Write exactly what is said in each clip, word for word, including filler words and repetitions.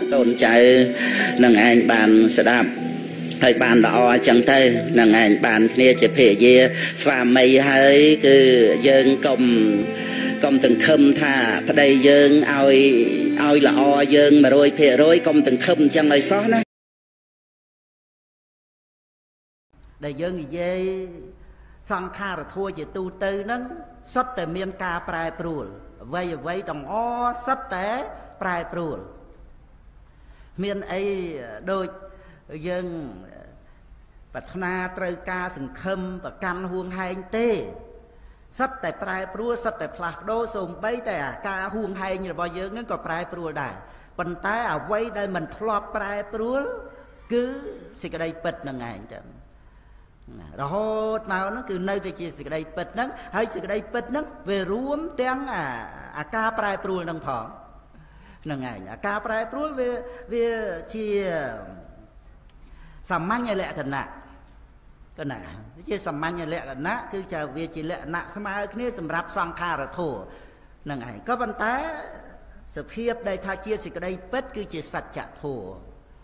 tôn chạy nâng anh bàn sẽ đạp hơi bàn đỏ chẳng tê nâng anh bàn kia chỉ phê dê xóa mây hơi cứ dân công công từng khâm thà ở đây dân oi oi là o dân mà rồi phê rồi công từng khâm chẳng lời xóa ná đây dân gì dê sang kha rồi thua chỉ tu tư nâng sắp tới miền ca prai pruol vây vây đồng o sắp tới prai pruol miền ấy đôi dân và na trời ca sừng khâm và căn huông hai tê sắp tới prai pruol sắp tới plak đô sùng bay tới à ca huông hai như bao giờ nó có prai pruol đại phần tay à vây đây mình thọp prai pruol cứ xì cái đây bật là ngày chẳng rồi hốt nào nó cứ nơi thì chỉ sự đây bật nắng hay sự đây bật nắng về ruộng tiếng à à ca prai pruol nâng phỏng nâng ngày à ca prai pruol về về chỉ sắm măng như lẹ cần nè cái nè chỉ sắm măng như lẹ cần nè cứ chờ về chỉ lẹ nè sắm ai cái này sắm ráp sang kha rồi thổ nâng ngày có vấn té sự hiệp đây tha chia sự đây bật cứ chỉ sạch chặt thổ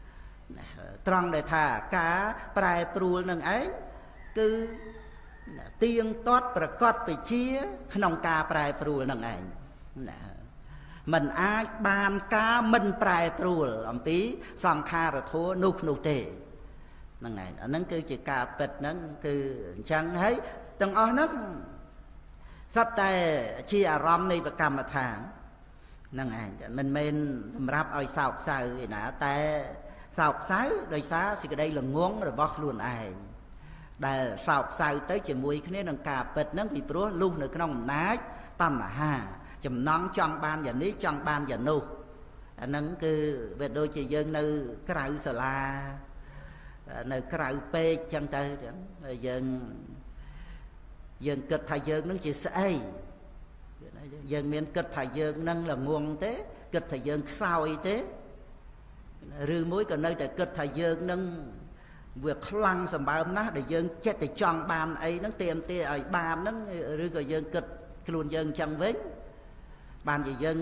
trong đây thà cá prai pruol nâng ấy cứ tiên toátประกอบไปchiaក្នុងការប្រែប្រួលនឹងឯងមិនអាចបានការមិនប្រែប្រួលអំពីសង្ខារធម៌នោះនោះទេហ្នឹងឯងអាហ្នឹងគឺជាការពិតហ្នឹងគឺអញ្ចឹងហើយទាំងអស់ហ្នឹងសត្វតែជាអារម្មណ៍នៃប្រកម្មដ្ឋានហ្នឹងឯងមិនមែនសម្រាប់ឲ្យសោកសៅឯណាតែសោកសៅដោយសារសេចក្តីល្ងងរបស់ខ្លួនឯងដែលសោកសៅទៅជាមួយគ្នានឹងការពិតហ្នឹងពីព្រោះលុះនៅក្នុងអំណាចតណ្ហាចំណង់ចង់បានយ៉ាងនេះចង់បានយ៉ាងនោះអាហ្នឹងគឺវាដូចជាយើងនៅក្រៅសាលានៅក្រៅពេកចឹងទៅចឹងយើងយើងគិតថាយើងនឹងជាស្អីយើងមានគិតថាយើងនឹងល្ងងទេគិតថាយើងខ្សោយទេឬមួយក៏នៅតែគិតថាយើងនឹងវាខ្លាំងសម្បើមណាស់ដែលយើងចិត្តតែចង់បានអីហ្នឹងទៀមទាឲ្យបានហ្នឹងឬក៏យើងគិតខ្លួនយើងអញ្ចឹងវិញបានជាយើង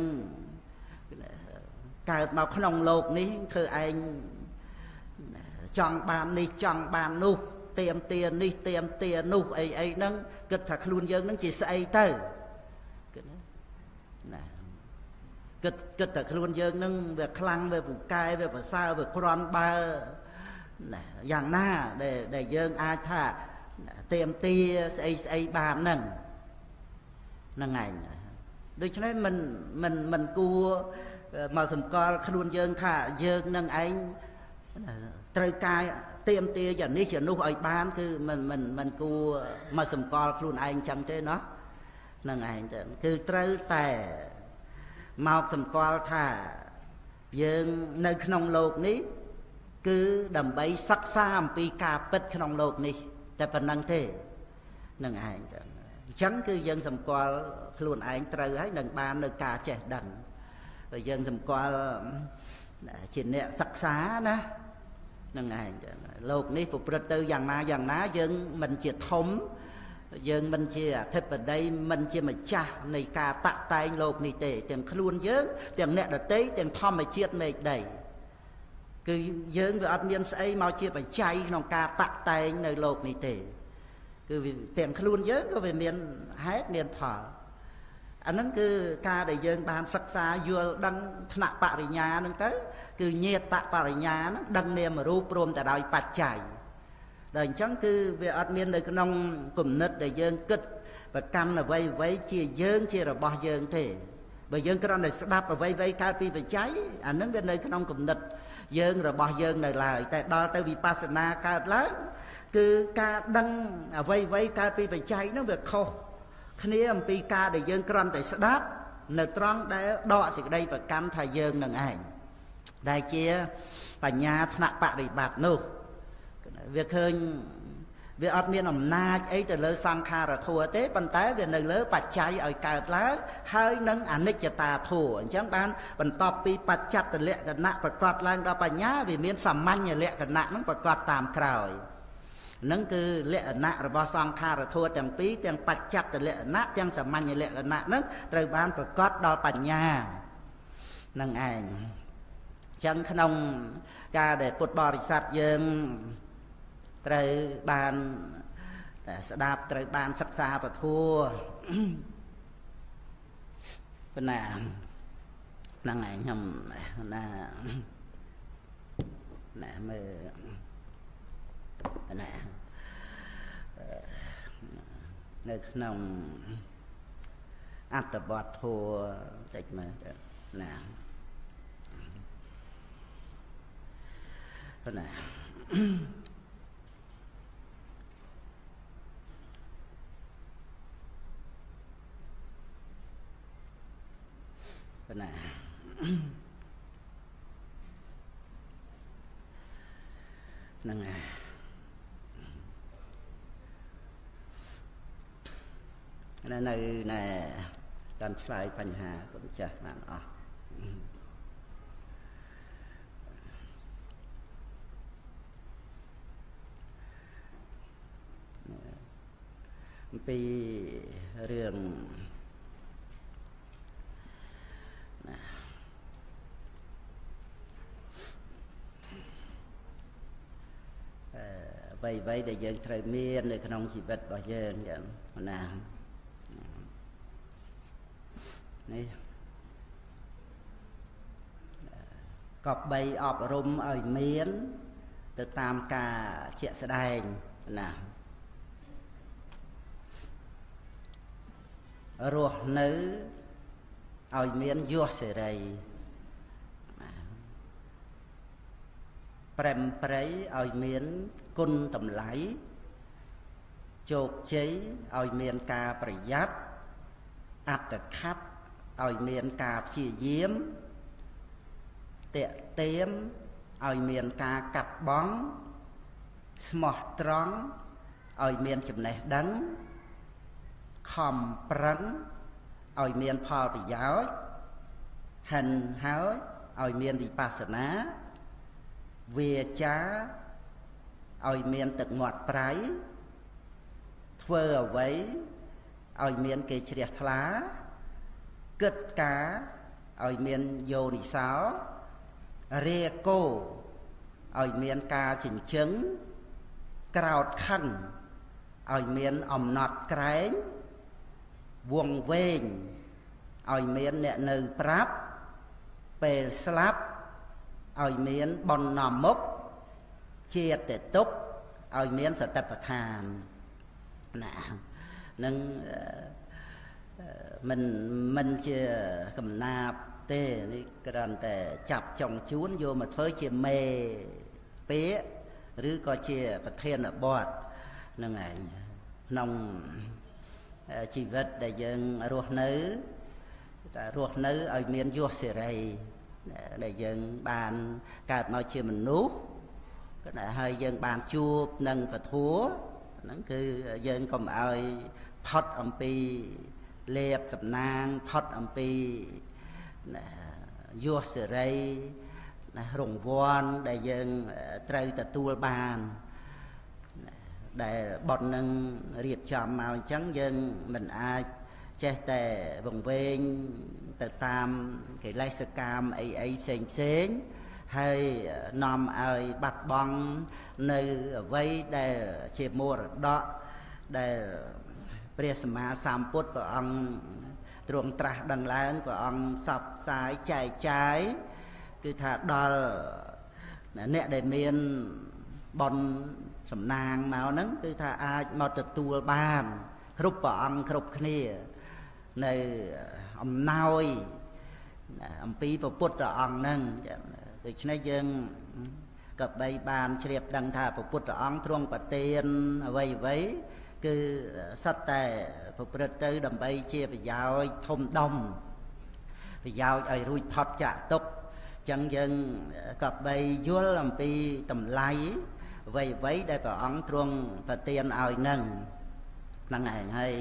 កើតមកក្នុងโลกនេះធ្វើឯងចង់បាននេះចង់បាននោះទៀមទានេះទៀមទានោះអីអីហ្នឹងគិតថាខ្លួនយើងហ្នឹងជាស្អីទៅណាគិតគិតតែខ្លួនយើងហ្នឹងវាខ្លាំងវាពូកែវាប្រសើរវាក្រាន់បើយ៉ាងណាដែលដែលយើងអាចថាទៀមទាស្អីស្អីបានហ្នឹងហ្នឹងឯងដូច្នេះមិនមិនមិនគួរមកសម្គាល់ខ្លួនយើងថាយើងនឹងឯងត្រូវការទៀមទាយ៉ាងនេះយ៉ាងនោះឲ្យបានគឺមិនមិនមិនគួរមកសម្គាល់ខ្លួនឯងចឹងទេណោះហ្នឹងឯងទៅគឺត្រូវតែមកសម្គាល់ថាយើងនៅក្នុងโลกនេះគឺដើម្បីសិក្សាអំពីការពិតក្នុងโลกនេះតែប៉ុណ្្នឹងទេនឹងឯងទៅអញ្ចឹងគឺយើងសម្គាល់ខ្លួនឯងត្រូវហើយនឹងបាននៅការចេះដឹងហើយយើងសម្គាល់ជាអ្នកសិក្សាណានឹងឯងទៅโลกនេះប្រព្រឹត្តទៅយ៉ាងណាយ៉ាងណាយើងមិនជាធំយើងមិនជាអធិបតីមិនជាម្ចាស់នៃការតាក់តែងโลกនេះទេទាំងខ្លួនយើងទាំងអ្នកដទៃទាំងធម្មជាតិមេឃដីគឺយើងវាអត់មានស្អីមកជាបច្ច័យក្នុងការតាក់តែងនៅโลกនេះទេគឺទាំងខ្លួនយើងក៏វាមានហេតុមានផលអាហ្នឹងគឺការដែលយើងបានសិក្សាយល់ដឹងថ្នាក់បរិញ្ញាហ្នឹងទៅគឺញាតបរិញ្ញាហ្នឹងដឹងនាមរូបព្រមតែដោយបច្ច័យដល់អញ្ចឹងគឺវាអត់មាននៅក្នុងគំនិតដែលយើងគិតប្រកាន់អ្វីអ្វីជាយើងជារបស់យើងទេបើយើងគ្រាន់តែស្ដាប់អ្វីអ្វីកើតពីបច្ច័យអាហ្នឹងវានៅក្នុងគំនិតយើងរបស់យើងនៅឡើយតែដល់ទៅវិបស្សនាកើតឡើងគឺការដឹងអ្វីអ្វីកើតពីបច្ច័យហ្នឹងវាខុសគ្នាអំពីការដែលយើងគ្រាន់តែស្ដាប់នៅត្រង់ដែលដកសេចក្តីប្រកាន់ថាយើងនឹងឯងដែលជាបញ្ញាថ្នាក់បរិបត្តិនោះវាឃើញវាអត់មានអំណាចអីទៅលើសង្ខារធម៌ទេប៉ុន្តែវានៅលើបច្ច័យឲ្យកើតឡើងហើយនឹងអនិច្ចតាធម៌អញ្ចឹងបានបន្ទាប់ពីបច្ចត្តលក្ខណៈប្រកបឡើងដល់បញ្ញាវាមានសាមញ្ញលក្ខណៈនឹងប្រកបតាមក្រោយនឹងគឺលក្ខណៈរបស់សង្ខារធម៌ទាំងពីរទាំងបច្ចត្តលក្ខណៈទាំងសាមញ្ញលក្ខណៈនឹងត្រូវបានប្រកបដល់បញ្ញានឹងឯង chẳng không ca để Phật bò sát dương trời bàn sẽ đạp trời bàn sắc xa và thua bên nào năng ảnh hầm là nè mơ nè nơi nông ăn tập bọt thua chạy mà nè nè nè năng à này này nèการคลายปัญหาก็จะนั่นอ๋อปีเรื่องไว้ไว้để dân trời miên để trongชีวิตbao giờ vậy nèนี่กอบใบออบรมเอ่ยเมียนទៅតាមការជាក់ស្ដែងណារស់នៅឲ្យមានយសសេរីប្រែមប្រៃឲ្យមានគុណតម្លៃជោគជ័យឲ្យមានការប្រយ័ត្នអត្តខັບឲ្យមានការព្យាយាមតេទៀមឲ្យមានការកាត់បង់ស្មោះត្រង់ឲ្យមានចំណេះដឹងខំប្រឹងឲ្យមានផលប្រយោជន៍ហិនហើយឲ្យមានវិបស្សនាវាចាឲ្យមានទឹកមាត់ប្រៃធ្វើអ្វីឲ្យមានគេជ្រះថ្លាគិតការឲ្យមានយោនិសោរាគោឲ្យមានការចិញ្ចឹងក្រោតខិនឲ្យមានអំណត់ក្រែងវងវែងឲ្យមានអ្នកនៅប្រាប់ពេលស្លាប់ឲ្យមានបណ្ណមុខជាតតុកឲ្យមានសតិប្បដ្ឋានណានឹងមិនមិនជាកំណាប់ទេនេះគ្រាន់តែចាប់ចុងជួនយកមកធ្វើជាមេពាក្យឬក៏ជាប្រធានបទនឹងឯងក្នុងជីវិតដែលយើងរស់នៅតែរស់នៅឲ្យមានយសសេរីដែលយើងបានកើតមកជាមនុស្សក៏តែហើយយើងបានជួបនឹងពធัวហ្នឹងគឺយើងកុំឲ្យផុតអំពីលេបសំណាងផុតអំពីយសសេរីណារង្វាន់ដែលយើងត្រូវទទួលបានដែលបត់នឹងរៀបចំមកអញ្ចឹងយើងមិនអាចចេះតែវង្វេងទៅតាមកិលេសកម្មអីអីផ្សេងផ្សេងហើយនាំឲ្យបាត់បង់នៅអ្វីដែលជាមរតកដែលព្រះសម្មាសម្ពុទ្ធព្រះអង្គទ្រង់ត្រាស់ដឹងឡើងព្រះអង្គសពផ្សាយចែកចាយគឺថាដល់អ្នកដែលមានបុណ្យសំណាងមកហ្នឹងគឺថាអាចមកទទួលបានគ្រប់ព្រះអង្គគ្រប់គ្នានៅអំណោយអំពីព្រះពុទ្ធអង្គហ្នឹងដូច្នេះយើងក៏បីបានជ្រាបដឹងថាព្រះពុទ្ធអង្គទ្រង់ប្រទានអ្វីអ្វីគឺសត្វតែប្រព្រឹត្តទៅដើម្បីជាប្រយោជន៍ធំដុំប្រយោជន៍ឲ្យរួចផុតចាកទុក្ខអញ្ចឹងយើងក៏បីយល់អំពីតម្លៃអ្វីអ្វីដែលព្រះអង្គទ្រង់ប្រទានឲ្យនឹងហ្នឹងឯងហើយ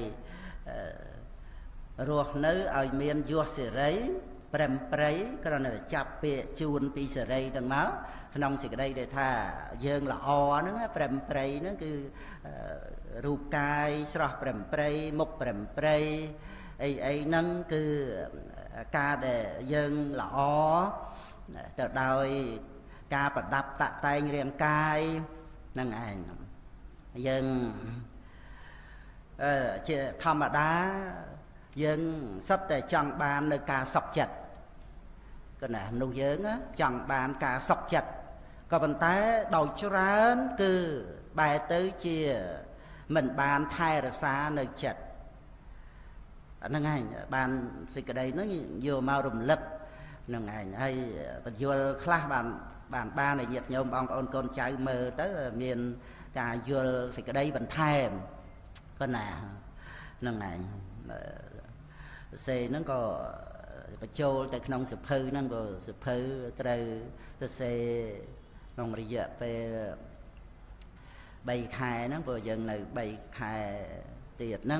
រស់នៅឲ្យមានយសសេរីប្រែមប្រៃគ្រាន់តែចាប់ពាក្យជូនពីសេរីទាំងមកក្នុងសេចក្តីដែលថាយើងល្អហ្នឹងប្រែមប្រៃហ្នឹងគឺរូបកាយស្រស់ប្រែមប្រៃមុខប្រែមប្រៃអីអីហ្នឹងគឺការដែលយើងល្អទៅដោយការប្រដាប់តាក់តែងរាងកាយហ្នឹងឯងយើងអឺជាធម្មតាយើងសិតតែចង់បាននៅការសុខចិត្តក៏ណាមនុស្សយើងចង់បានការសុខចិត្តក៏ប៉ុន្តែដោយច្រើនគឺបែរទៅជាមិនបានថែរក្សានៅចិត្តអាហ្នឹងឯងបានសេចក្តីហ្នឹងយកមករំលឹកហ្នឹងឯងហើយបញ្យល់ខ្លះបានបានបានឲ្យញាតិញោមបងប្អូនកូនចៅមើលទៅមានការយល់សេចក្តីបន្ថែមក៏ណាហ្នឹងឯងសេហ្នឹងក៏បញ្ចូលទៅក្នុងសភៅហ្នឹងក៏សភៅត្រូវសរសេរក្នុងរយៈពេលបីខែហ្នឹងព្រោះយើងនៅបីខែទៀតហ្នឹង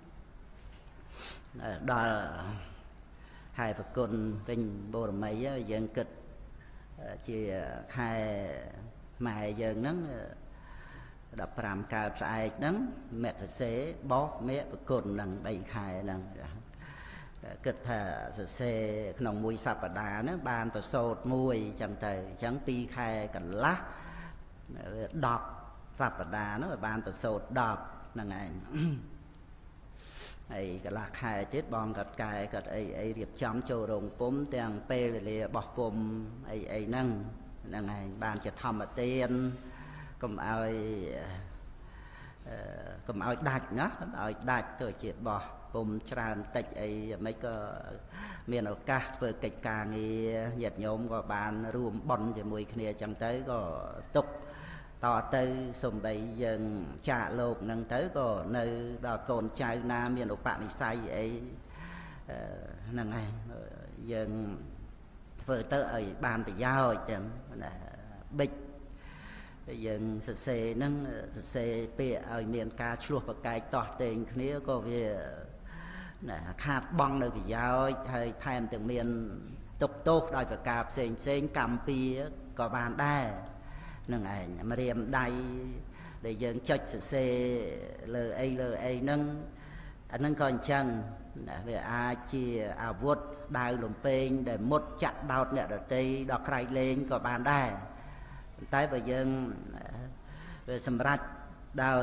ដល់ខែប្រគុណវិញបូរមីយើងគិតជាខែម៉ែយើងហ្នឹងដប់ប្រាំកើតស្អែកហ្នឹងមេកសេបោះមេប្រគុណហ្នឹងបីខែហ្នឹងគិតថាសរសេរក្នុងមួយសប្តាហ៍ហ្នឹងបានប្រសូតមួយអញ្ចឹងទៅអញ្ចឹងពីរខែកន្លះដប់សប្តាហ៍ហ្នឹងបានប្រសូតដប់ហ្នឹងឯងហើយកន្លះខែទៀតបងគាត់កែគាត់អីអីរៀបចំចូលរោងពុំទាំងពេលវេលាបោះពុំអីអីហ្នឹងហ្នឹងឯងបានជាធម្មទានកុំឲ្យកុំឲ្យដាច់ណាឲ្យដាច់ទៅជាបោះពុំច្រើនតិចអីមិនក៏មានឱកាសធ្វើកិច្ចការងារញាតិញោមក៏បានរួមបន់ជាមួយគ្នាអញ្ចឹងទៅក៏ទុកតទៅសំបីយើងចាកលោកហ្នឹងទៅក៏នៅដល់កូនចៅណាមានឧបនិស្ស័យអីហ្នឹងឯងយើងធ្វើទៅឲ្យបានប្រយោជន៍ចឹងណាបិចយើងសរសេរហ្នឹងសរសេរពាក្យឲ្យមានការឆ្លោះប្រកែកតោះតេងគ្នាក៏វាណាខាតបង់នៅប្រយោជន៍ហើយថែមទាំងមានទុកទោសដោយប្រការផ្សេងផ្សេងកម្មពៀក៏បានដែរនឹងឯងម្រាមដៃដែលយើងចុចសរសេរលើអីលើអីហ្នឹងអាហ្នឹងក៏អញ្ចឹងវាអាចជាអាវុធដាវលំពេងដែលមុតចាក់ដោតអ្នកដតីដល់ក្រៃលែងក៏បានដែរតែបើយើងវាសម្រេចដោយ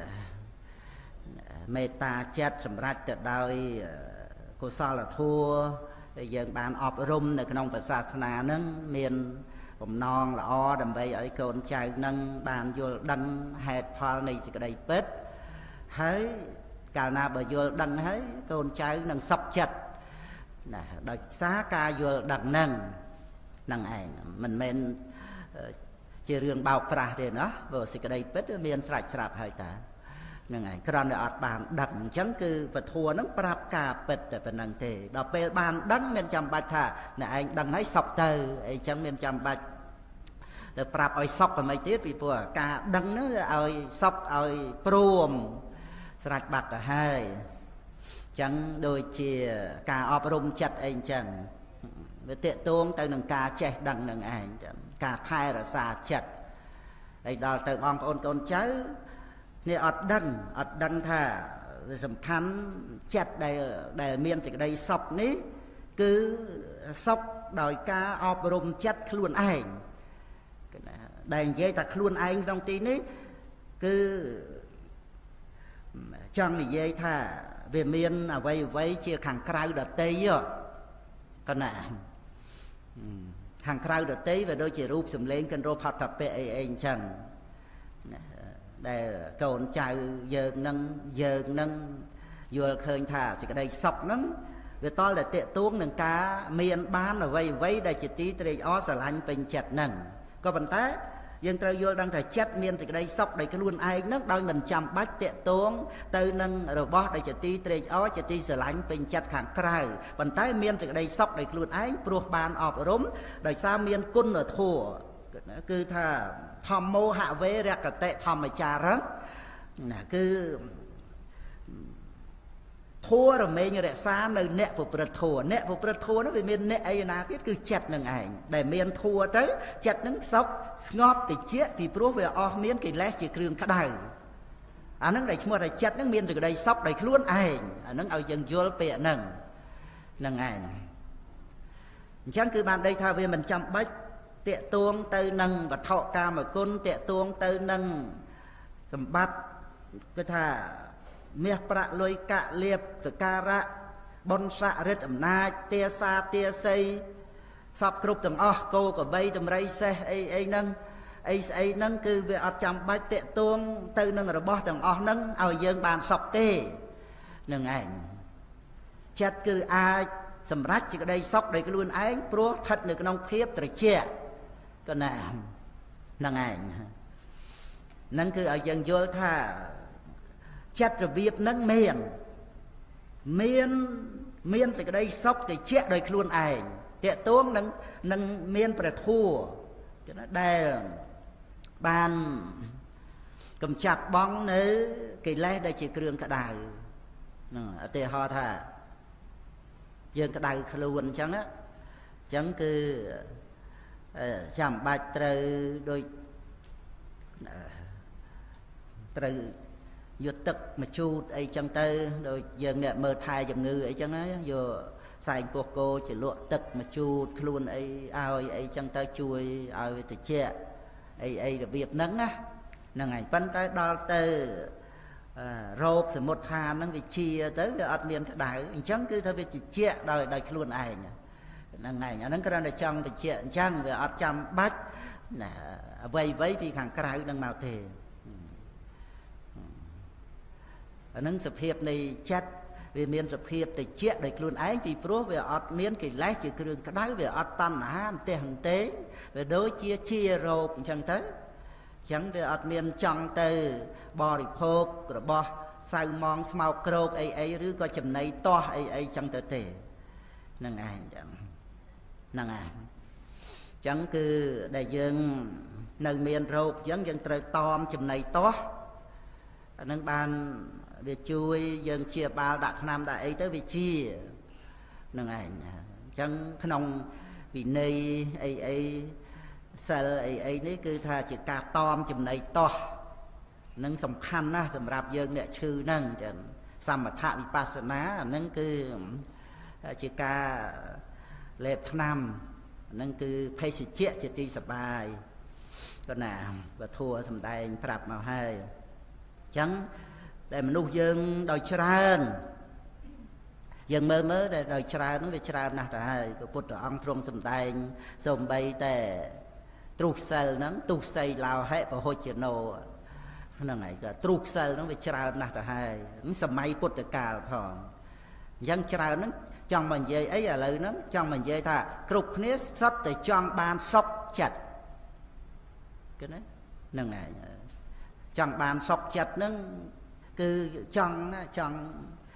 មេត្តាចិត្តសម្រេចទៅដោយកុសលធម៌ដែលយើងបានអប់រំនៅក្នុងព្រះសាសនាហ្នឹងមានបំណងល្អដើម្បីឲ្យកូនចៅនឹងបានយល់ដឹងហេតុផលនៃសេចក្តីពិតហើយកាលណាបើយល់ដឹងហើយកូនចៅនឹងសុខចិត្តណាដោយសារការយល់ដឹងហ្នឹងហ្នឹងឯងមិនមែនជារឿងបោកប្រាស់ទេណាព្រោះសេចក្តីពិតមានស្រេចស្រាប់ហើយតាហ្នឹងឯងគ្រាន់តែអត់បានដឹងអញ្ចឹងគឺពធัวហ្នឹងប្រាប់ការពិតតែប៉ុណ្្នឹងទេដល់ពេលបានដឹងមានចាំបាច់ថាអ្នកឯងដឹងហើយសុខទៅអីចឹងមានចាំបាច់ទៅប្រាប់ឲ្យសុខក៏មិនទៀតពីព្រោះការដឹងហ្នឹងឲ្យសុខឲ្យព្រមស្រេចបាត់ទៅហើយអញ្ចឹងដូចជាការអប់រំចិត្តអីអញ្ចឹងវាតេតួងទៅនឹងការចេះដឹងនឹងឯងចឹងការថែរក្សាចិត្តហើយដល់ទៅបងប្អូនកូនចៅនេះអត់ដឹងអត់ដឹងថាវាសំខាន់ចិត្តដែលដែលមានសេចក្តីសុខនេះគឺសុខដោយការអប់រំចិត្តខ្លួនឯងដែលនិយាយថាខ្លួនឯងក្នុងទីនេះគឺចង់និយាយថាវាមានអវ័យអវ័យជាខាងក្រៅដតីកណាខាងក្រៅដតីវាដូចជារូបសម្លេងកិនរោផតពៈអីអីអញ្ចឹងដែលកូនចៅយើងនឹងយើងនឹងយល់ឃើញថាសេចក្តីសុខហ្នឹងវាតល់តែតេតួងនឹងការមានបានអ្វីអ្វីដែលជាទីត្រេកអរស្រឡាញ់ពេញចិត្តហ្នឹងក៏ប៉ុន្តែយើងត្រូវយល់ដឹងថាចិត្តមានសេចក្តីសុខដោយខ្លួនឯងហ្នឹងដោយមិនចាំបាច់តេតួងទៅនឹងរបស់ដែលជាទីត្រេកអរជាទីស្រឡាញ់ពេញចិត្តខាងក្រៅប៉ុន្តែមានសេចក្តីសុខដោយខ្លួនឯងព្រោះបានអប់រំដោយសារមានគុណធម៌គឺថាធម្មោហវេរកតិធម្មចារៈណាគឺធัวរមែងរក្សានៅអ្នកប្រព្រឹត្តធัวអ្នកប្រព្រឹត្តធัวនោះវាមានអ្នកអីណាទៀតគឺចិត្តនឹងឯងដែលមានធัวទៅចិត្តនឹងសុខស្ងប់តិចពីព្រោះវាអស់មានកិលេសជាគ្រឿងក្តៅអាហ្នឹងដែលឈ្មោះថាចិត្តនឹងមានសេចក្តីសុខដោយខ្លួនឯងអាហ្នឹងឲ្យយើងយល់ពាក្យហ្នឹងហ្នឹងឯង chẳng cứ bạn đây tha về mình chăm bách tiệ tuông tới nâng và thọ ca mà côn tiệ tuông tới nâng tầm bắt cái thà miệt bạ lôi cạ liệp sự ca rạ bon xạ rết ẩm na tia xa tia xây sắp cục tầm o cô của bay tầm ray xe ấy ấy nâng ấy ấy nâng cứ về ở chăm bách tiệ tuông tới nâng rồi bỏ tầm o nâng ao dương bàn sọc tê nâng ảnh chặt cứ ai sầm rách chỉ có đây sóc đây cái luôn ấy pro thật được nông khiếp trời che cái này nâng ảnh nâng cứ ở dân vô tha chặt rồi việc nâng miền miền miền chỉ có đây sóc thì che đời luôn ảnh tiệ tuông nâng nâng miền phải thua cho nó đây bàn cầm chặt bóng nữa cái lẽ đây chỉ kêu cả đài ở tề ho thà dương cái đài luôn chẳng á chẳng cứ chạm bạch trời đôi trời vượt tức mà chu ấy chẳng tới đôi dương nè mơ thai dầm ngư ấy chẳng á vừa xài cuộc cô chỉ lụa tức mà chu luôn ấy ao ấy chẳng tới chui ao từ che ấy ấy là việc nắng á là ngày bắn tới đo từ rộp sự một thà nó bị chia tới cái ớt miền cái đài chẳng cứ thôi bị chỉ che đời đời luôn ai nhỉ là ngày nó cái là trong bị che chẳng về ớt trăm bách vây vây vì hàng cái đang màu thề nó sập hiệp này chết vì miền sập hiệp thì che đời luôn ấy vì pro về ớt miền cái lái chỉ cái cái đáy về ớt tan hả tê hàng tế về đối chia chia rộp chẳng tới chẳng về ớt miền trong từ bò đi phô rồi bò sao mong màu crop ấy ấy rứa có chùm này to ấy ấy chẳng tới tề năng ai chẳng năng ai chẳng cứ đại dương nơi miền rộp chẳng dân trời to chùm này to nâng ban về chui dân chia bao đặt nam đại ấy tới về chia năng ai chẳng không vì nơi ấy ấy sao ấy ấy đấy cứ tha chỉ cả tom chùm này to nâng sầm khăn á sầm rạp dương nè chư nâng chẳng xăm mà thạ bị pasana nâng cứ chỉ cả lệp nam nâng cứ phê sĩ chết chỉ ti sập bài còn nào và thua sầm đai rạp màu hai chẳng để mình nuôi dương đòi tràn dân mơ mơ để đòi tràn nó về tràn nè rồi của bút ông trong sầm đai sầm bay tè trục sel nắng trục xây lao hệ và hồi chiều nô nó này cả trục sel nó bị trào nạt hai nó sầm may bút được cả thòng dân trào nó trong mình dây ấy là lời nó trong mình dây thà trục nét sắp từ trong ban sóc chặt cái đấy nâng này trong ban sóc chặt nó cứ trong trong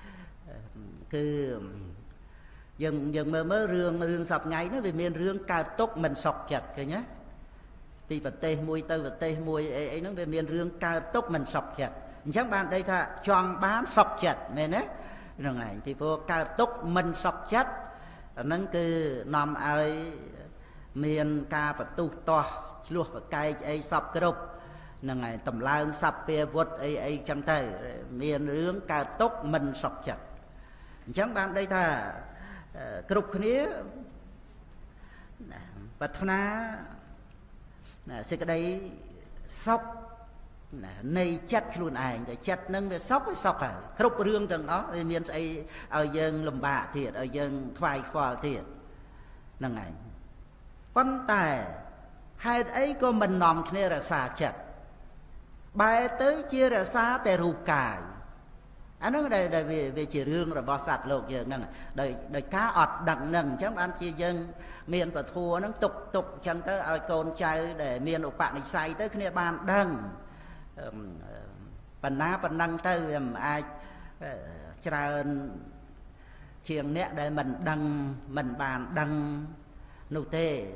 cứ dần dần mơ mơ rương rương sọc ngày nó về miền rương cao tốc mình sọc chặt cái nhá vì vật tê mùi tơ vật tê mùi ấy, ấy nó về miền rương cao tốc mình sọc chặt chắc bạn đây tha chọn bán sọc chặt mẹ nè rồi này thì vô cao tốc mình sọc chặt nó cứ nằm ở miền ca và tu to luôn và cây ấy sọc cái đục là ngày tầm lao sập bia vụt ấy ấy trong tay miền rương cao tốc mình sọc chặt chắc bạn đây tha cục khía và thna sẽ cái đây sóc này chất luôn ai để chất nâng về sóc với sóc à cục rương từng đó miền ấy ở dân lùm bạ thiệt ở dân thoại phò thiệt nâng này vấn tài hai ấy có mình nòm kia là xa chặt bài tới chia là xa để rụp cài anh nói đây đây về về chỉ riêng rồi bỏ sạt lột giờ nè đời đời cá ọt đặng nâng chấm ăn chia dân miền và thua nó tục tục chẳng tới ai con trai để miền ổ bạn này say tới cái bàn đằng phần ná phần năng tới ai tra chiềng nè để mình đăng mình bàn đăng nô tê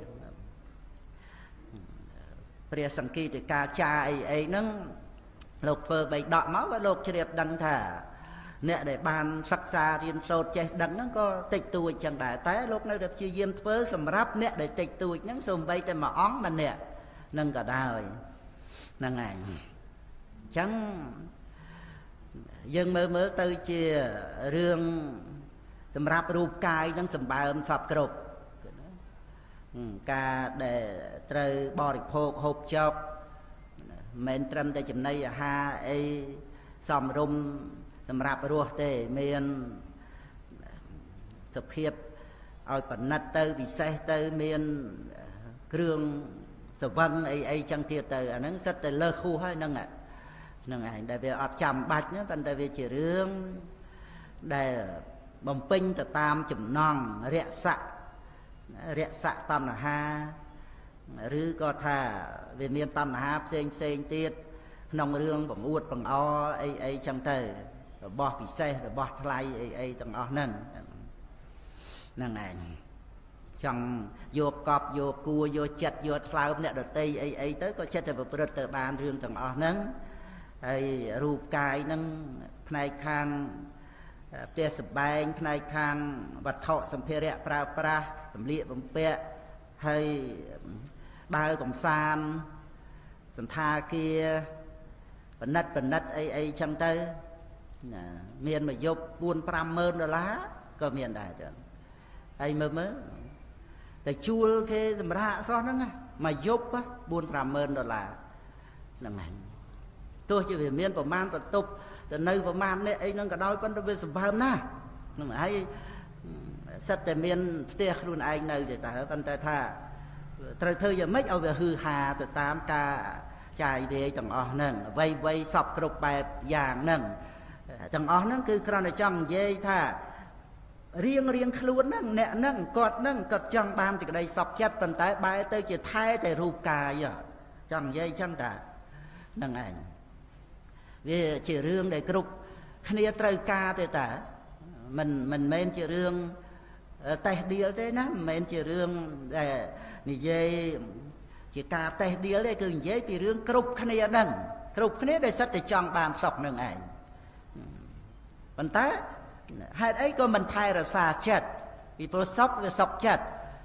bia sẵn kỳ thì ca cha ấy ấy nó lục phơ bày đọ máu và lục cho đẹp đăng thả nè để bàn sắc xa riêng sốt chạy đắng nó có tịch tuổi chẳng đại té lúc nó được chia diêm phơ sầm rắp nè để tịch tuổi nhắn xùm bay tên mà ón mà nè nâng cả đời nâng ngày chẳng dân mơ mơ tư chia rương sầm rắp rụp cài nâng sầm bà âm sọp cột ca để trời bò rịch phô hộp chọc mình trâm tại chùm này ha ấy xòm rung xòm rạp ruột tê miền sụp hiệp ôi bẩn nát tơ bị xe tơ miền krương sụp vân ấy ấy chẳng tiệt tơ anh ấy rất tơ lơ khu hơi nâng ạ nâng ảnh đại về ọt chạm bạch nhé văn đại về chỉ rương để bồng pinh từ tam chùm non rẽ sạ rẽ sạ tam là ha rư có thà về miền tam là ha xên xên tiết nông rương bằng uất bằng o ấy ấy chẳng tơ rồi bỏ bị xe rồi bỏ thay ấy ấy chẳng o nâng nâng ảnh chẳng vô cọp vô cua vô chật vô thao nè đợt tây ấy ấy tới có chết rồi bật từ bàn rương chẳng o nâng ấy rụp cài nâng này khangเตะสบายในทางวัดเถาสัมเพระปราปราสำเลียบเปะให้ดาวกองซานสันทาเกียปนัดปนัดไอไอช่างเตอเมียนมายบบุญปรามเมินดอลลาร์ก็เมียนได้จ้ะไอเมื่อเมื่อแต่ชูลเคสมราซ้อนนั่งไงมายบปะบุญปรามเมินดอลลาร์นั่งไงตัวจะเมียนประมาณประตุบแต่ในประมาณนี้ไอ้นั่นก็ได้เป็นตัวสมบัตินะนั่นไอ้สัตว์แต่เมียนเตี้ยครูนไอ้ในแต่แต่กันแต่ถ้าแต่เธอจะไม่เอาไปฮือฮาแต่ตามกาใจเบี้ยจังอ๋อนั่นไวไวสอบกรุบแบบอย่างนั่นจังอ๋อนั่นคือกระนั้นจังเย่ถ้าเรียงเรียงครูนนั่งแนะนั่งกอดนั่งกอดจังบานจะได้สอบแคบเป็นแต่ใบเตยจะไทยแต่รูปกายอ่ะจังเย่จังแต่นั่งไงvì chỉ riêng để cục kia trời ca thế ta mình mình men chỉ riêng tay đĩa thế đó men chỉ riêng để như vậy chỉ ca tay đĩa đấy cứ vậy chỉ riêng cục kia nâng cục kia để sắp để chọn bàn sọc nâng ảnh còn ta hai ấy có mình thay là xa chết vì tôi sọc về sọc chết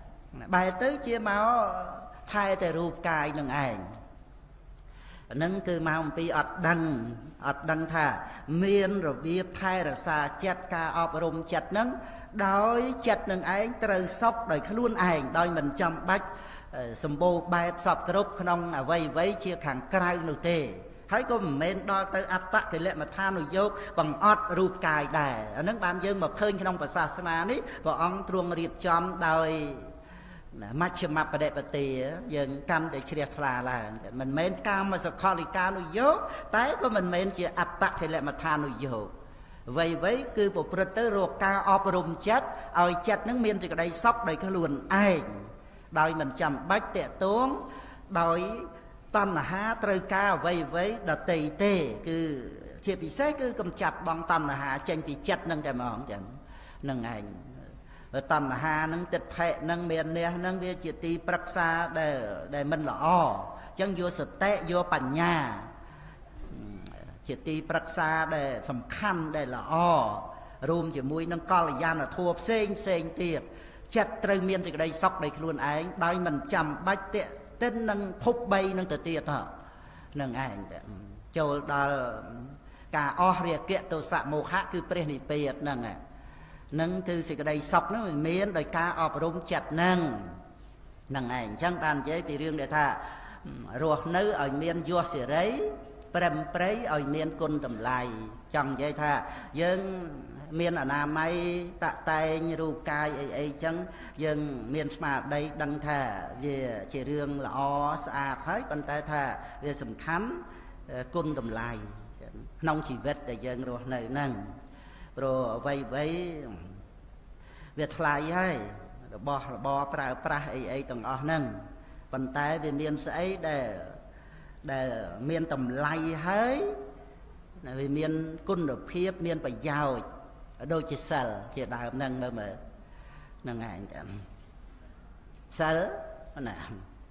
bài tới chia máu thayแต่รูปกายnâng ảnhนั่นคือมาองปีอัดดังอัดดังท่าเมียนระเบียบไทยรักษาจัดการอบรมจัดนั้นโดยจัดหนึ่งไอ้ตรึซอกโดยขลุ่นไอ้โดยมันจำบัดสมบูรณ์แบบสอบกรุบขนมไว้ไว้เชี่ยขังกลายนุเตให้ก็เมนดอเตออัตตะคือเละมาท่านุโยกบังอดรูปกายได้อันนั้นบานยืมมาเพิ่นขนมศาสนานี้พออังตรวงเรียบจอมโดยมัชฌิมาปฏิปติยังกันได้เฉลี่ยคลาละมันเมนกามมาสกอลิกานุโยกแต่ก็มันเมนเจียอัตตะคือเละมาท่านุโยกไว้ไว้คือปฏิเตอร์โรกาอบรมจัดเอาจัดนั่งเมียนจะได้ซอกได้ขลุ่นไอ้โดยมันจำบัดเตะตัวโดยตัณหาตรึกาไว้ไว้ดเตยเตคือเทียบพิเศษคือกำจัดบางตัณหาเจนปีจัดนั่งแต่มองจังนั่งไงตัณหานั่งติดแทะนั่งเมียนเนี่ยนั่งเวียจิตีปรักษาได้ได้มันละอ้อจังโยสเตะโยปัญญาจิตีปรักษาได้สำคัญได้ละอ้อรวมจะมุ้ยนั่งกอลยานทั่วเส้นเส้นเตียดจัดตรึงเมียนจะได้ซอกได้คลุนไอ้ได้มันจำใบเตะเต้นนั่งพบใบนั่งเตียดเหรอนั่งไอ้โจดากาอ้อเรียกเกะตัวสะโมฆะคือเปรนิเปียดนั่งไงนั่งคือสิ่งใดซอกนั่งเมียนโดยการอบรมจัดนั่งนั่งไอ้ช่างการเจ๊ตีเรื่องเดียท่ารัวนื้อเอาเมียนยัวเสียไรเปรมเปรย์เอาเมียนกุนตำลายจังเจ๊ท่ายังเมียนอนามัยตะไตรูปกายไอ้ไอ้จังยังเมียนสมาร์ทได้ดังท่าเวเชื่อเรื่องละอสะอาดให้ปันแต่ท่าเวสำคัญกุนตำลายน้องชีวิตแต่ยังรัวนื้อนั่งโปรไว้ไว้เวทลายให้บอบอปลาปลาไอ้ไอ้ต่างอ๋อนั่งปันแต่เวียนเมียนใส่ได้ได้เมียนต่ำลายให้เวียนเมียนกุ้นดอกเพียบเมียนไปยาวโดยจิตสัลจิตดาวนั่งมาเหมือนนั่งไงกันสัลน่ะ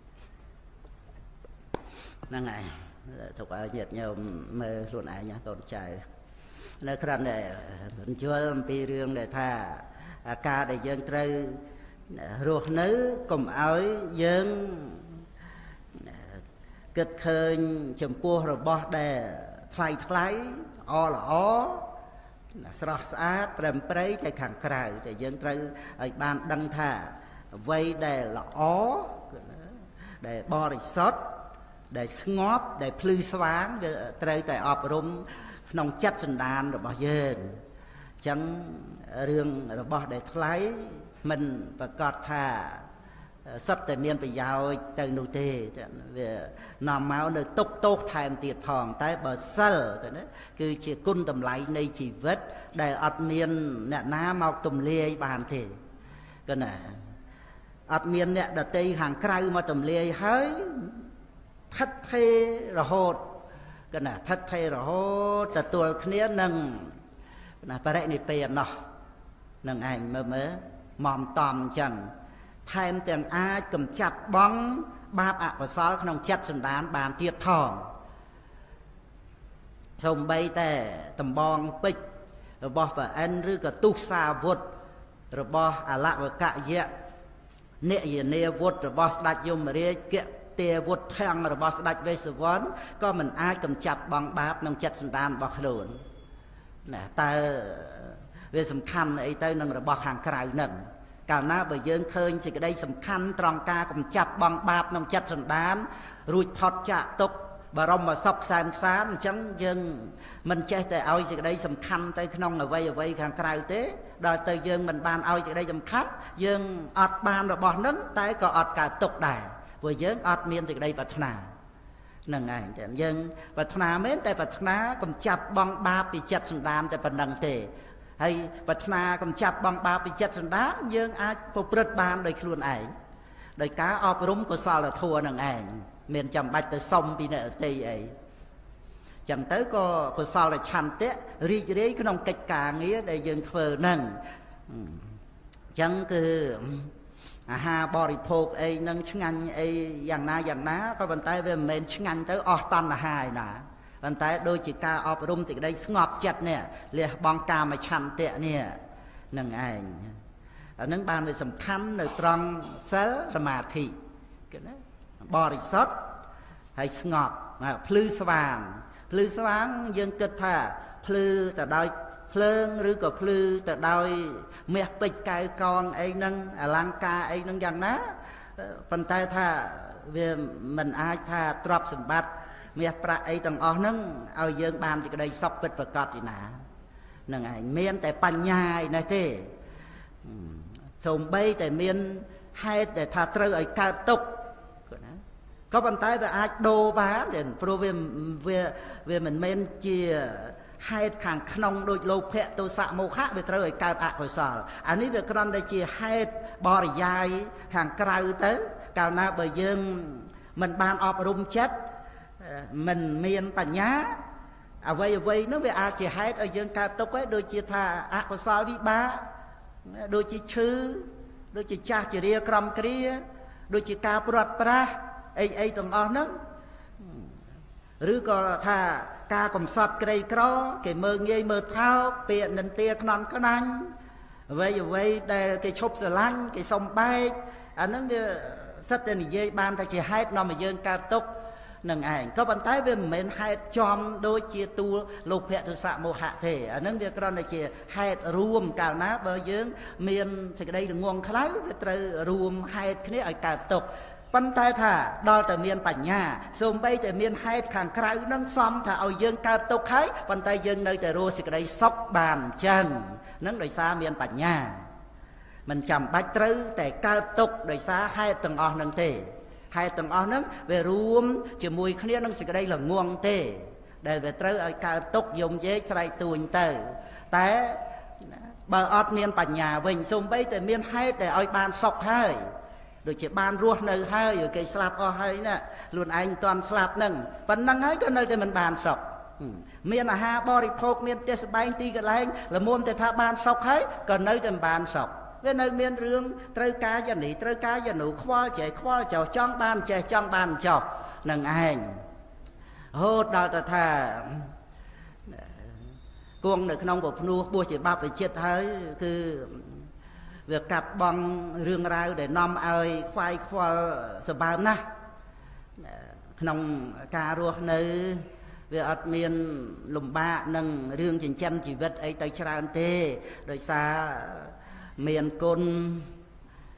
นั่งไงถูกเอาเหยียดเงาเมื่อส่วนไอ้เนี่ยตอนใจในครั้งนี้ผมช่วยปีเรื่องเลยท่าอาการได้ยังเตยรูปนื้อกลมเอายังเกิดเคยจมปัวระบอได้ไฟไฟอ้อละอ้อสระสะอาดเปรมเปรย์แต่ขังกระไรแต่ยังเตยไอ้บ้านดังท่า vây để là ó để bò để sót để ngóp để plư xoáng trời tại ọp rung nông chất sinh đàn rồi bao giờ chẳng riêng rồi bao để lấy mình và cọt thà sắp tại miền phải giàu từ nụ tê về nằm máu nơi tốt tốt thèm tiệt phòng tới bờ sơ cứ chỉ cung tầm lại này chỉ vết để ọt miền nè ná mau tùm lia bàn thì cái này ọt miền nè đặt tây hàng cày mà tùm lia hơi thất thê rồi hột cái này thất thê rồi hộtแต่ตัว គ្នា នឹង ណាបរិនិព្វាន នោះ នឹង ឯង មើល មើល មម តំ ចឹង ថែម ទាំង អាច កំចាត់ បង បាប អកុសល ក្នុង ចិត្ត សន្តាន បាន ទៀត ផង សូម្បី តែ ដំបង ពេជ្រ របស់ ព្រះអិន ឬ ក៏ ទុសាវុធ របស់ អលវកយៈ និយនាវុធ របស់ ស្ដេច យមរាជ គៈ ទេវុធ ធាំង របស់ ស្ដេច វេស្សវណ្ណ ក៏ មិន អាច កំចាត់ បង បាប ក្នុង ចិត្ត សន្តាន របស់ ខ្លួន ណា តើ វា សំខាន់ អី ទៅ នឹង របស់ ខាង ក្រៅ នឹង កាល ណា បើ យើង ឃើញ សេចក្តី សំខាន់ ត្រង់ ការ កំចាត់ បង បាប ក្នុង ចិត្ត សន្តាន រួច ផុត ចាក ទុក្ខ បរមសុខ សែន សាន អញ្ចឹង យើង មិន ចេះ តែ ឲ្យ សេចក្តី សំខាន់ ទៅ ក្នុង អ្វី អ្វី ខាង ក្រៅ ទេ ដល់ ទៅ យើង មិន បាន ឲ្យ សេចក្តី សំខាន់ យើង អត់ បាន របស់ នឹង តែ ក៏ អត់ កើត ទុក្ខ ដែរ ព្រោះ យើង អត់ មាន សេចក្តី ប្រាថ្នា នឹង ឯង ចឹង យើង ប្រាថ្នា មែន តែ ប្រាថ្នា កំចាត់ បង បាប ពី ចិត្ត សន្តាន តែ ប៉ុណ្ណឹង ទេ ហើយ ប្រាថ្នា កំចាត់ បង បាប ពី ចិត្ត សន្តាន យើង អាច ប្រព្រឹត្ត បាន ដោយ ខ្លួន ឯង ដោយ ការ អប់រំ កុសលធម៌ នឹង ឯង មាន ចាំបាច់ ទៅ សុំ ពី អ្នក អី អី ចឹង ទៅ ក៏ កុសល ឆន្ទៈ រីករាយ ក្នុង កិច្ច ការងារ ដែល យើង ធ្វើ នឹង ចឹង គឺ អាហារបរិភោគ អី នឹង ឆ្ងាញ់ អី យ៉ាង ណា យ៉ាង ណា ក៏ ប៉ុន្តែ វា មិន មែន ឆ្ងាញ់ ទៅ អស់ តណ្ហា ឯណា ប៉ុន្តែ ដូច ជា ការ អប់រំ សេចក្តី ស្ងប់ ចិត្ត នេះ លះ បង់ កាម ឆន្ទៈ នេះ នឹង ឯង អានឹង បាន វា សំខាន់ នៅ ត្រង់ សិល សមាធិ គេ ណា បរិសុទ្ធ ហើយ ស្ងប់ ភ្លឺ ស្វាង ភ្លឺ ស្វាង យើង គិត ថា ភ្លឺ ទៅ ដោយ ភ្លើង ឬ ក៏ ភ្លឺ ទៅ ដោយ មាស ពេជ្រ កែវ កង អី នឹង អលង្ការ អី នឹង យ៉ាង ណា ប៉ុន្តែ ថា វា មិន អាច ថា ទ្រព្យ សម្បត្តិ មាស ប្រាក់ អី ទាំង អស់ ហ្នឹង ឲ្យ យើង បាន សេចក្តី សុខ ពិត ប្រាកដ ទី ណា នឹង ឯង មាន តែ បញ្ញា ឯនេះ ទេ សូម្បី តែ មាន ហេតុ ដែល ថា ត្រូវ ឲ្យ កើត ទុក្ខ ក៏ ប៉ុន្តែ វា អាច ដូរ បាន ព្រោះ វា វា វា មិន មែន ជា ហេតុ ខាង ក្នុង ដូច លោភៈ ទោសៈ មោហៈ វា ត្រូវ ឲ្យ កើត អកុសល អានេះ វា គ្រាន់តែ ជា ហេតុ បរិយាយ ខាង ក្រៅ ទៅ កាល ណា បើ យើង មិន បាន អប់រំ ចិត្ត មិន មាន បញ្ញា អ្វី អ្វី នោះ វា អាច ជា ហេតុ ឲ្យ យើង កើត ទុក្ខ ឯង ដូច ជា ថា អកុសល វិបាក ដូច ជា ឈឺ ដូច ជា ចាស់ ជា រា ក្រំ គ្រា ដូច ជា ការ ព្រាត់ ប្រាស អី អី ទាំង អស់ ហ្នឹង ឬ ក៏ ថា ការ កំសត់ ក្រីក្រ គេ មើងងាយ មើល ថោក ពាក្យ និន្ទា ខ្នន់ខ្នាញ់ អ្វី អ្វី ដែល គេ ឈប់ ស្រឡាញ់ គេ សុំ បែក អាហ្នឹង វា សិត តែ និយាយ បាន តែ ជា ហេតុ នាំ ឲ្យ យើង កើត ទុក្ខ នឹង ឯង ក៏ ប៉ុន្តែ វា មិន មែន ហេតុ ចំ ដូច ជា ទួល លោភៈ ទោសៈ មោហៈ ទេ អាហ្នឹង វា គ្រាន់តែ ជា ហេតុ រួម កាល ណា បើ យើង មាន សេចក្តី ល្ងង ខ្លៅ វា ត្រូវ រួម ហេតុ គ្នា ឲ្យ កើត ទុក្ខ ប៉ុន្តែ ថា ដល់ តែ មាន បញ្ញា សូម្បី តែ មាន ហេតុ ខាង ក្រៅ នឹង សំ ថា ឲ្យ យើង កើត ទុក្ខ ហើយ ប៉ុន្តែ យើង នៅ តែ រស់ សេចក្តី សុខ បាន ចឹង នឹង ដោយ សារ មាន បញ្ញា មិន ចាំបាច់ ត្រូវ តែ កើត ទុក្ខ ដោយ សារ ហេតុ ទាំង អស់ នឹង ទេ ហេតុ ទាំង អស់ ហ្នឹង វា រួម ជាមួយ គ្នា នឹង សេចក្តី ល្ងង ទេ ដែល វា ត្រូវ ឲ្យ កើត ទុក្ខ យំ យេក ស្រែក ទួញ ទៅ តែ បើ អត់ មាន បញ្ញា វិញ សូម្បី តែ មាន ហេតុ ដែល ឲ្យ បាន សុខ ហើយ ដូច ជា បាន រស់ នៅ ហើយ គេ ស្លាប់ អស់ ហើយ ណា ខ្លួន ឯង មិន ទាន់ ស្លាប់ ហ្នឹង ប៉ុណ្ណឹង ហើយ ក៏ នៅ តែ មិន បាន សុខ មាន អាហារ បរិភោគ មាន ផ្ទះ សម្បែង ទី កន្លែង ល្មម តែ ថា បាន សុខ ហើយ ក៏ នៅ តែ មិន បាន សុខ វា នៅ មាន រឿង ត្រូវ ការ យ៉ាង នេះ ត្រូវ ការ យ៉ាង នោះ ខ្វល់ ចេះ ខ្វល់ ចោះ ចង់ បាន ចេះ ចង់ បាន ចោះ នឹង ឯង ហូត ដល់ ទៅ ថា គង់ នៅ ក្នុង ពភ្នោះ បួស ជា បាប វិចិត្រ ហើយ គឺ វា កាត់ បង រឿង រ៉ាវ ដែល នាំ ឲ្យ ខ្វាយ ខ្វល់ សម្បើម ណាស់ ក្នុង ការ រស់ នៅ វា អត់ មាន លំបាក នឹង រឿង ចិញ្ចឹម ជីវិត អី ទៅ ច្រើន ទេ ដោយ សារ មាន គុណ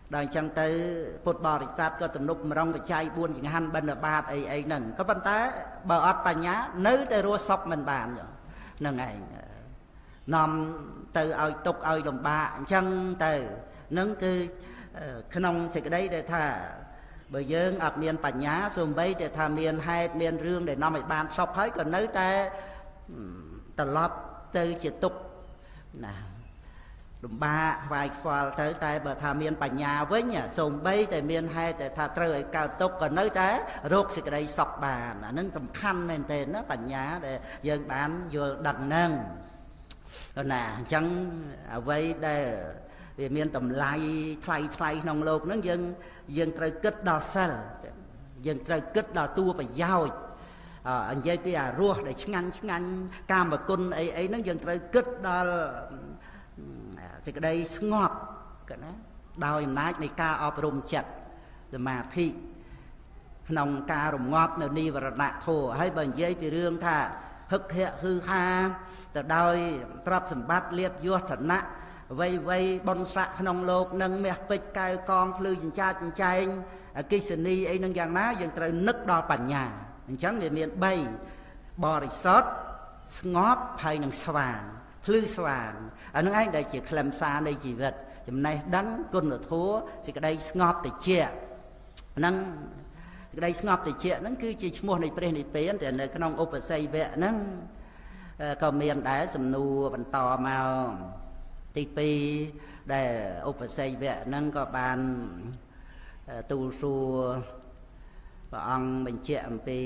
ដល់អញ្ចឹងទៅពុទ្ធបរិស័ទក៏ទំនុកម្រងបច្ច័យបួនចង្ហាន់បិណ្ឌបាតអីអីហ្នឹងក៏ប៉ុន្តែបើអត់បញ្ញានៅតែរស់សុខមិនបានហ្នឹងឯងនាំទៅឲ្យទុកឲ្យលំបាកអញ្ចឹងទៅហ្នឹងគឺក្នុងសេចក្តីដែលថាបើយើងអត់មានបញ្ញាសូម្បីតែថាមានហេតុមានរឿងដែលនាំឲ្យបានសុខហើយក៏នៅតែត្រឡប់ទៅជាទុក្ខណាលំបាកខ្វាយខ្វល់ទៅតែបើថាមានបញ្ញាវិញសូម្បីតែមានហេតុតែថាត្រូវឲ្យកើតទុក្ខក៏នៅតែរកសេចក្តីសុខបានអានឹងសំខាន់មែនទែនណាបញ្ញាដែលយើងបានយល់ដឹងហ្នឹងណាអញ្ចឹងអ្វីដែលវាមានតម្លៃថ្លៃថ្លៃក្នុងโลกហ្នឹងយើងយើងត្រូវគិតដល់សិលយើងត្រូវគិតដល់តួប្រយោជន៍អនិយាយពីអារសដែលឆ្ងាញ់ឆ្ងាញ់កាមគុណអីអីហ្នឹងយើងត្រូវគិតដល់សេចក្តីស្ងប់កណាដោយអំណាចនៃការអប់រំចិត្តសមាធិក្នុងការរងាប់នៅនិវរណៈធម៌ហើយបើនិយាយពីរឿងថាហឹកហៈហឺហាទៅដោយទ្រព្យសម្បត្តិលៀបយសឋានៈអ្វីអ្វីបនស័កក្នុងโลกនឹងមាសពេជ្រកែវកងភ្លឺចិញ្ចាចចិញ្ចែងអកិសនីអីនឹងយ៉ាងណាយើងត្រូវនឹកដល់បញ្ញាអញ្ចឹងវាមានបីបរិសុទ្ធស្ងប់ហើយនឹងស្វាងភ្លឺស្វាងអានឹងឯងដែលជាខ្លឹមសារនៃជីវិតចំណេះដឹងគុណធម៌សេចក្តីស្ងប់តិចហ្នឹងសេចក្តីស្ងប់តិចហ្នឹងគឺជាឈ្មោះនៃព្រះនិព្វានតែនៅក្នុងឧបស័យវៈហ្នឹងក៏មានដែរសំណួរបន្តមកទីពីរដែលឧបស័យវៈហ្នឹងក៏បានទូលសួរព្រះអង្គបញ្ជាក់អំពី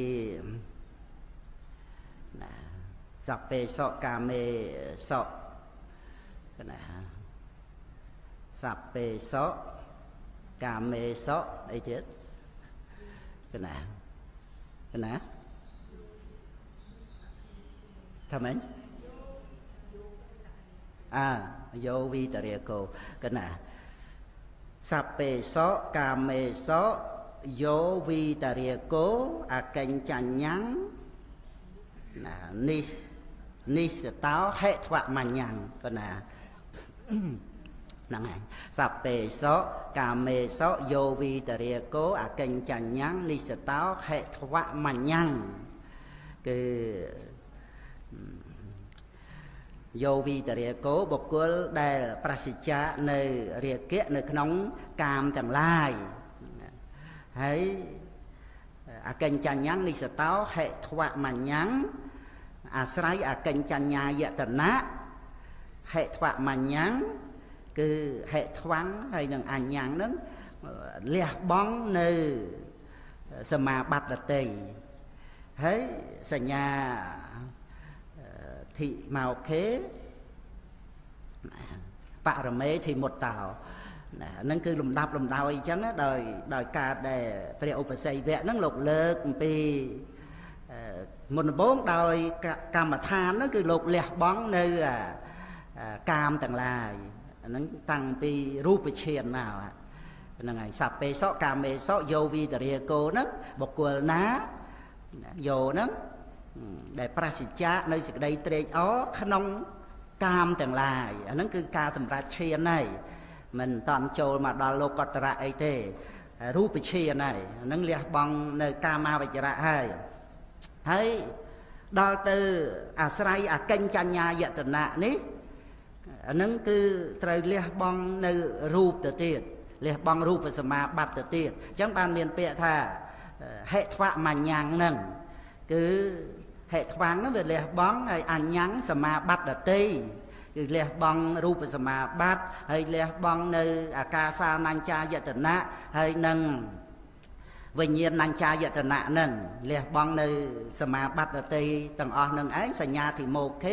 ណាសព្ពេសកាមេសណាសព្ពេសកាមេសអីទៀតណាណាថាម៉េចអាយោវីតរិយកោកណាសព្ពេសកាមេសយោវីតរិយកោអកញ្ចញ្ញំណានេះនេះសតោហេថ្វមញ្ញំក៏ណាហ្នឹងហើយសព្ពេសកាមេសយោវីតរិយកោអកញ្ចញ្ញំនេះសតោហេថ្វមញ្ញំគឺយោវីតរិយកោបុគ្គលដែលប្រសិជ្ជៈនៅរាគៈនៅក្នុងកាមទាំងឡាយហើយអកញ្ចញ្ញំនិសតោហេថ្វមញ្ញំអាស្រ័យអកញ្ចញ្ញាយតនៈហេថ្វមញ្ញំគឺហេថ្វាំងហើយនឹងអញ្ញំហ្នឹងលះបង់នៅសមាបត្តិដតីហើយសញ្ញាធិមកខេបរមេធិមុតតោណាហ្នឹងគឺលំដាប់លំដោយអញ្ចឹងដោយដោយការដែលព្រះឧបស័យវៈហ្នឹងលោកលើកអំពីមុនដំបូងដោយកម្មដ្ឋានហ្នឹងគឺលោកលះបង់នៅកាមទាំងឡាយហ្នឹងតាំងពីរូបឈានមកហ្នឹងហើយសពេសកាមេសយោវីតរិយកោហ្នឹងបុគ្គលណាយោហ្នឹងដែលប្រសិជ្ជៈនៅសេចក្តីត្រេកអរក្នុងកាមទាំងឡាយអាហ្នឹងគឺការសម្រេចឈានហើយមិនតន់ចូលមកដល់លោកតរៈអីទេរូបឈានហើយអាហ្នឹងលះបង់នៅកាមាវចរៈហើយហើយដល់ទៅអាស្រ័យអកញ្ចញ្ញាយតនៈនេះអាហ្នឹងគឺត្រូវលះបង់នៅរូបទៅទៀតលះបង់រូបសមាបត្តិទៅទៀតអញ្ចឹងបានមានពាក្យថាហេថ្វមញ្ញំហ្នឹងគឺហេថ្វាំងហ្នឹងវាលះបង់ហើយអញ្ញំសមាបត្តិដតីគឺលះបង់រូបសមាបត្តិហើយលះបង់នៅអាកាសានញ្ចាយតនៈហើយនឹងវិញ្ញាណញ្ចាយតនៈហ្នឹងលះបង់នៅសមាបត្តិដតីទាំងអស់នឹងឯងសញ្ញាធិមកខេ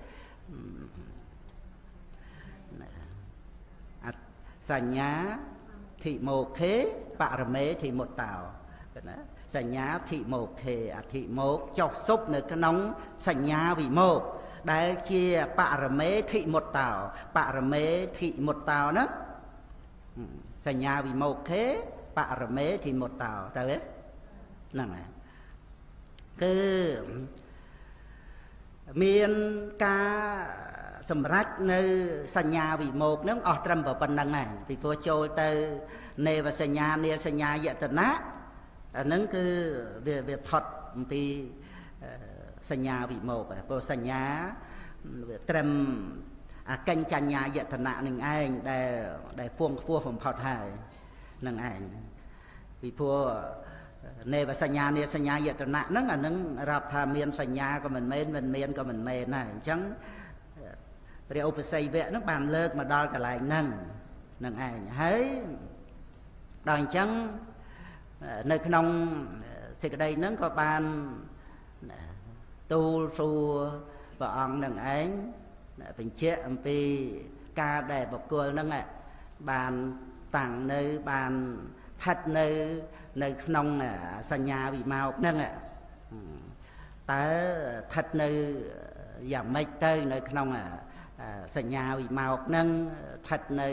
សញ្ញាធិមកខេបរមេធិមុតតោណាសញ្ញាធិមកខេអធិមកចុះសុបនៅក្នុងសញ្ញាវិមកដែលជាបរមេធិមុតតោបរមេធិមុតតោណាសញ្ញាវិមកខេបរមេធិមុតតោទៅទេហ្នឹងហើយគឺមានការសម្រាប់នៅសញ្ញាវិមោកហ្នឹងអស់ត្រឹមប៉ុណ្្នឹងហើយពីព្រោះចូលទៅនេវសញ្ញានេសញ្ញាយតនៈអាហ្នឹងគឺវាវាផុតអំពីសញ្ញាវិមោកព្រោះសញ្ញាវាត្រឹមអកញ្ចញ្ញាយតនៈនឹងឯងដែលដែលពងខ្ពស់បំផុតហើយនឹងឯងពីព្រោះនេវសញ្ញានេសញ្ញាយតនៈហ្នឹងអាហ្នឹងរាប់ថាមានសញ្ញាក៏មិនមែនមិនមានក៏មិនមែនដែរអញ្ចឹងព្រះឧបស័យវៈហ្នឹងបានលើកមកដល់កន្លែងហ្នឹងនឹងឯងហើយដល់អញ្ចឹងនៅក្នុងសេចក្តីហ្នឹងក៏បានទូលសួរព្រះអង្គនឹងឯងបញ្ជាក់អំពីការដែលបុគ្គលហ្នឹងបានតាំងនៅបានស្ថិតនៅនៅក្នុងសញ្ញាវិមោកហ្នឹងតើស្ថិតនៅយ៉ាងម៉េចទៅនៅក្នុងសញ្ញាវិមោកហ្នឹងស្ថិតនៅ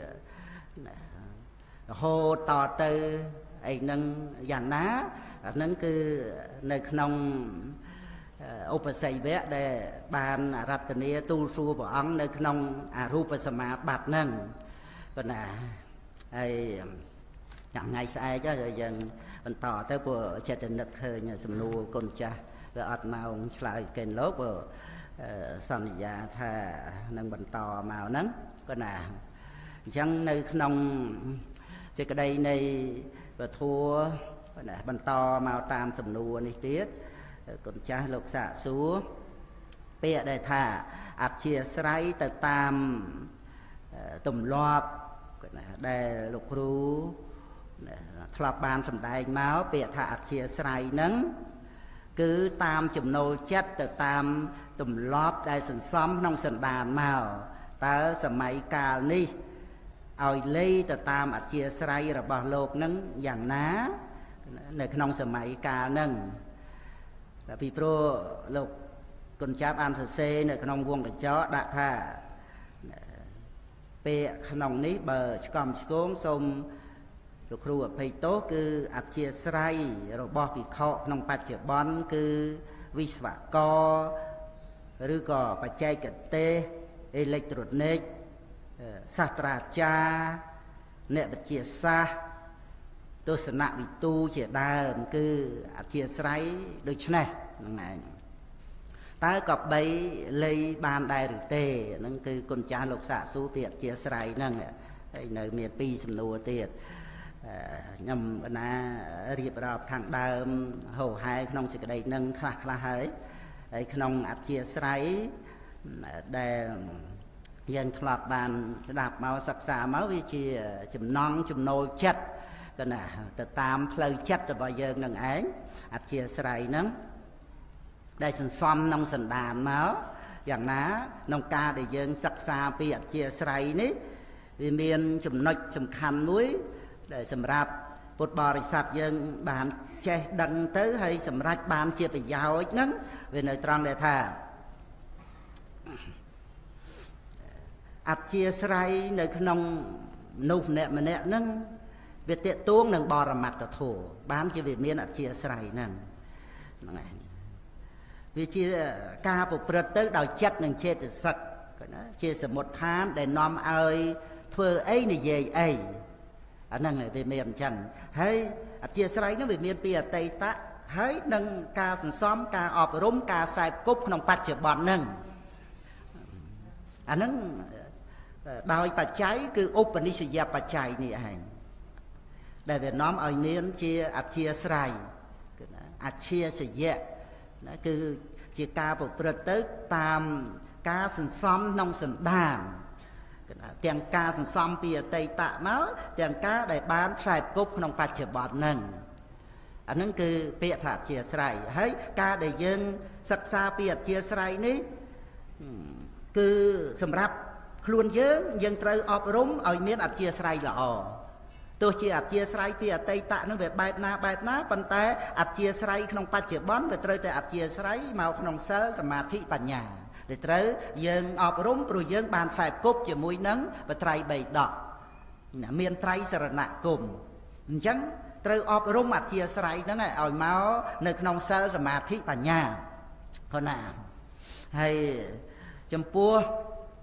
រហូតតទៅអីហ្នឹងយ៉ាងណាអាហ្នឹងគឺនៅក្នុងឧបស័យវៈដែលបានរតនាទូលសួរព្រះអង្គនៅក្នុងអរូបសមាបត្តិហ្នឹងប៉ុន្តែហើយយ៉ាងថ្ងៃស្អែកយើងបន្តទៅព្រោះចិត្តតែនឹកឃើញសំណួរគុណចាស់វាអត់ម៉ោងឆ្លើយកេនលោកព្រោះសន្យាថានឹងបន្តមកហ្នឹងក៏ណាអញ្ចឹងនៅក្នុងសេចក្តីនៃពធัวណាបន្តមកតាមសំណួរនេះទៀតគុណចាស់លោកសាកសួរពាក្យដែលថាអធ្យាស្រ័យទៅតាមទម្លាប់ណាដែលលោកគ្រូធ្លាប់បានសម្ដែងមកពាក្យថាអធ្យាស្រ័យហ្នឹងគឺតាមចំណូលចិត្តទៅតាមទម្លាប់ដែលសន្សំក្នុងសន្តានមកតើសម័យកាលនេះឲ្យលៃទៅតាមអធ្យាស្រ័យរបស់លោកហ្នឹងយ៉ាងណានៅក្នុងសម័យកាលហ្នឹងតែពីព្រោះលោកគុណចាស់បានសរសេរនៅក្នុងវងកញ្ចក់ដាក់ថាពាក្យក្នុងនេះបើឆ្កំឆ្គងសូមលោកគ្រូអភ័យទោសគឺអធ្យាស្រ័យរបស់ភិក្ខុក្នុងបច្ចុប្បន្នគឺវិស្វករឬក៏បច្ចេកទេសអេឡិចត្រូនិកសាស្ត្រាចារ្យអ្នកវិទ្យាសាស្ត្រទស្សនវិទូជាដើមគឺអធ្យាស្រ័យដូចនេះហ្នឹងឯងតើក៏បីលៃបានដែរឬទេហ្នឹងគឺគុណចាស់លោកសាកសួរពីអធ្យាស្រ័យហ្នឹងហើយនៅមានពីរសំណួរទៀតខ្ញុំបណ្ណារៀបរាប់ខាងដើមហោហែក្នុងសេចក្តីហ្នឹងខ្លះខ្លះហើយហើយក្នុងអធ្យាស្រ័យដែលយើងធ្លាប់បានស្ដាប់មកសិក្សាមកវាជាចំណងចំណូលចិត្តក៏ណាទៅតាមផ្លូវចិត្តរបស់យើងនឹងឯងអធ្យាស្រ័យហ្នឹងដែលសន្សំក្នុងសន្តានមកយ៉ាងណាក្នុងការដែលយើងសិក្សាពីអធ្យាស្រ័យនេះវាមានចំណុចសំខាន់មួយដែលសម្រាប់ពុទ្ធបរិស័ទយើងបានចេះដឹងទៅហើយសម្រេចបានជាប្រយោជន៍ហ្នឹងវានៅត្រង់ដែលថាអធ្យាស្រ័យនៅក្នុងមនុស្សម្នាក់ម្នាក់ហ្នឹងវាតេតួងនឹងបរមត្តធម៌បានជាវាមានអធ្យាស្រ័យហ្នឹងហ្នឹងឯងវាជាការប្រព្រឹត្តទៅដោយចិត្តនិងចេតសិកណាជាសមុដ្ឋានដែលនាំឲ្យធ្វើអីនិយាយអីអាហ្នឹងវាមានអញ្ចឹងហើយអធ្យាស្រ័យហ្នឹងវាមានពីអតីតហើយនឹងការសន្សំការអប់រំការខ្សែគប់ក្នុងបច្ចុប្បន្នហ្នឹងអាហ្នឹងដោយបច្ច័យគឺឧបនិស្សយបច្ច័យនេះឯងដែលវានាំឲ្យមានជាអធ្យាស្រ័យគឺណាអធ្យាសយៈណាគឺជាការប្រព្រឹត្តទៅតាមការសន្សំក្នុងសន្តានទាំងការសន្សំពីអតីតមកទាំងការដែលបានខ្សែគប់ក្នុងបច្ចុប្បន្នហ្នឹងអាហ្នឹងគឺពាក្យថាអធ្យាស្រ័យហើយការដែលយើងសិក្សាពីអធ្យាស្រ័យនេះគឺសម្រាប់ខ្លួនយើងយើងត្រូវអប់រំឲ្យមានអធ្យាស្រ័យល្អទោះជាអធ្យាស្រ័យពីអតីតហ្នឹងវាបែបណាបែបណាប៉ុន្តែអធ្យាស្រ័យក្នុងបច្ចុប្បន្នវាត្រូវតែអធ្យាស្រ័យមកក្នុងសិលសមាធិបញ្ញាដែលត្រូវយើងអប់រំព្រោះយើងបានខ្សែគប់ជាមួយនឹងបត្រៃបីដកមានត្រៃសរណគមអញ្ចឹងត្រូវអប់រំអធ្យាស្រ័យហ្នឹងឲ្យមកនៅក្នុងសិលសមាធិបញ្ញាខណាហើយចំពោះ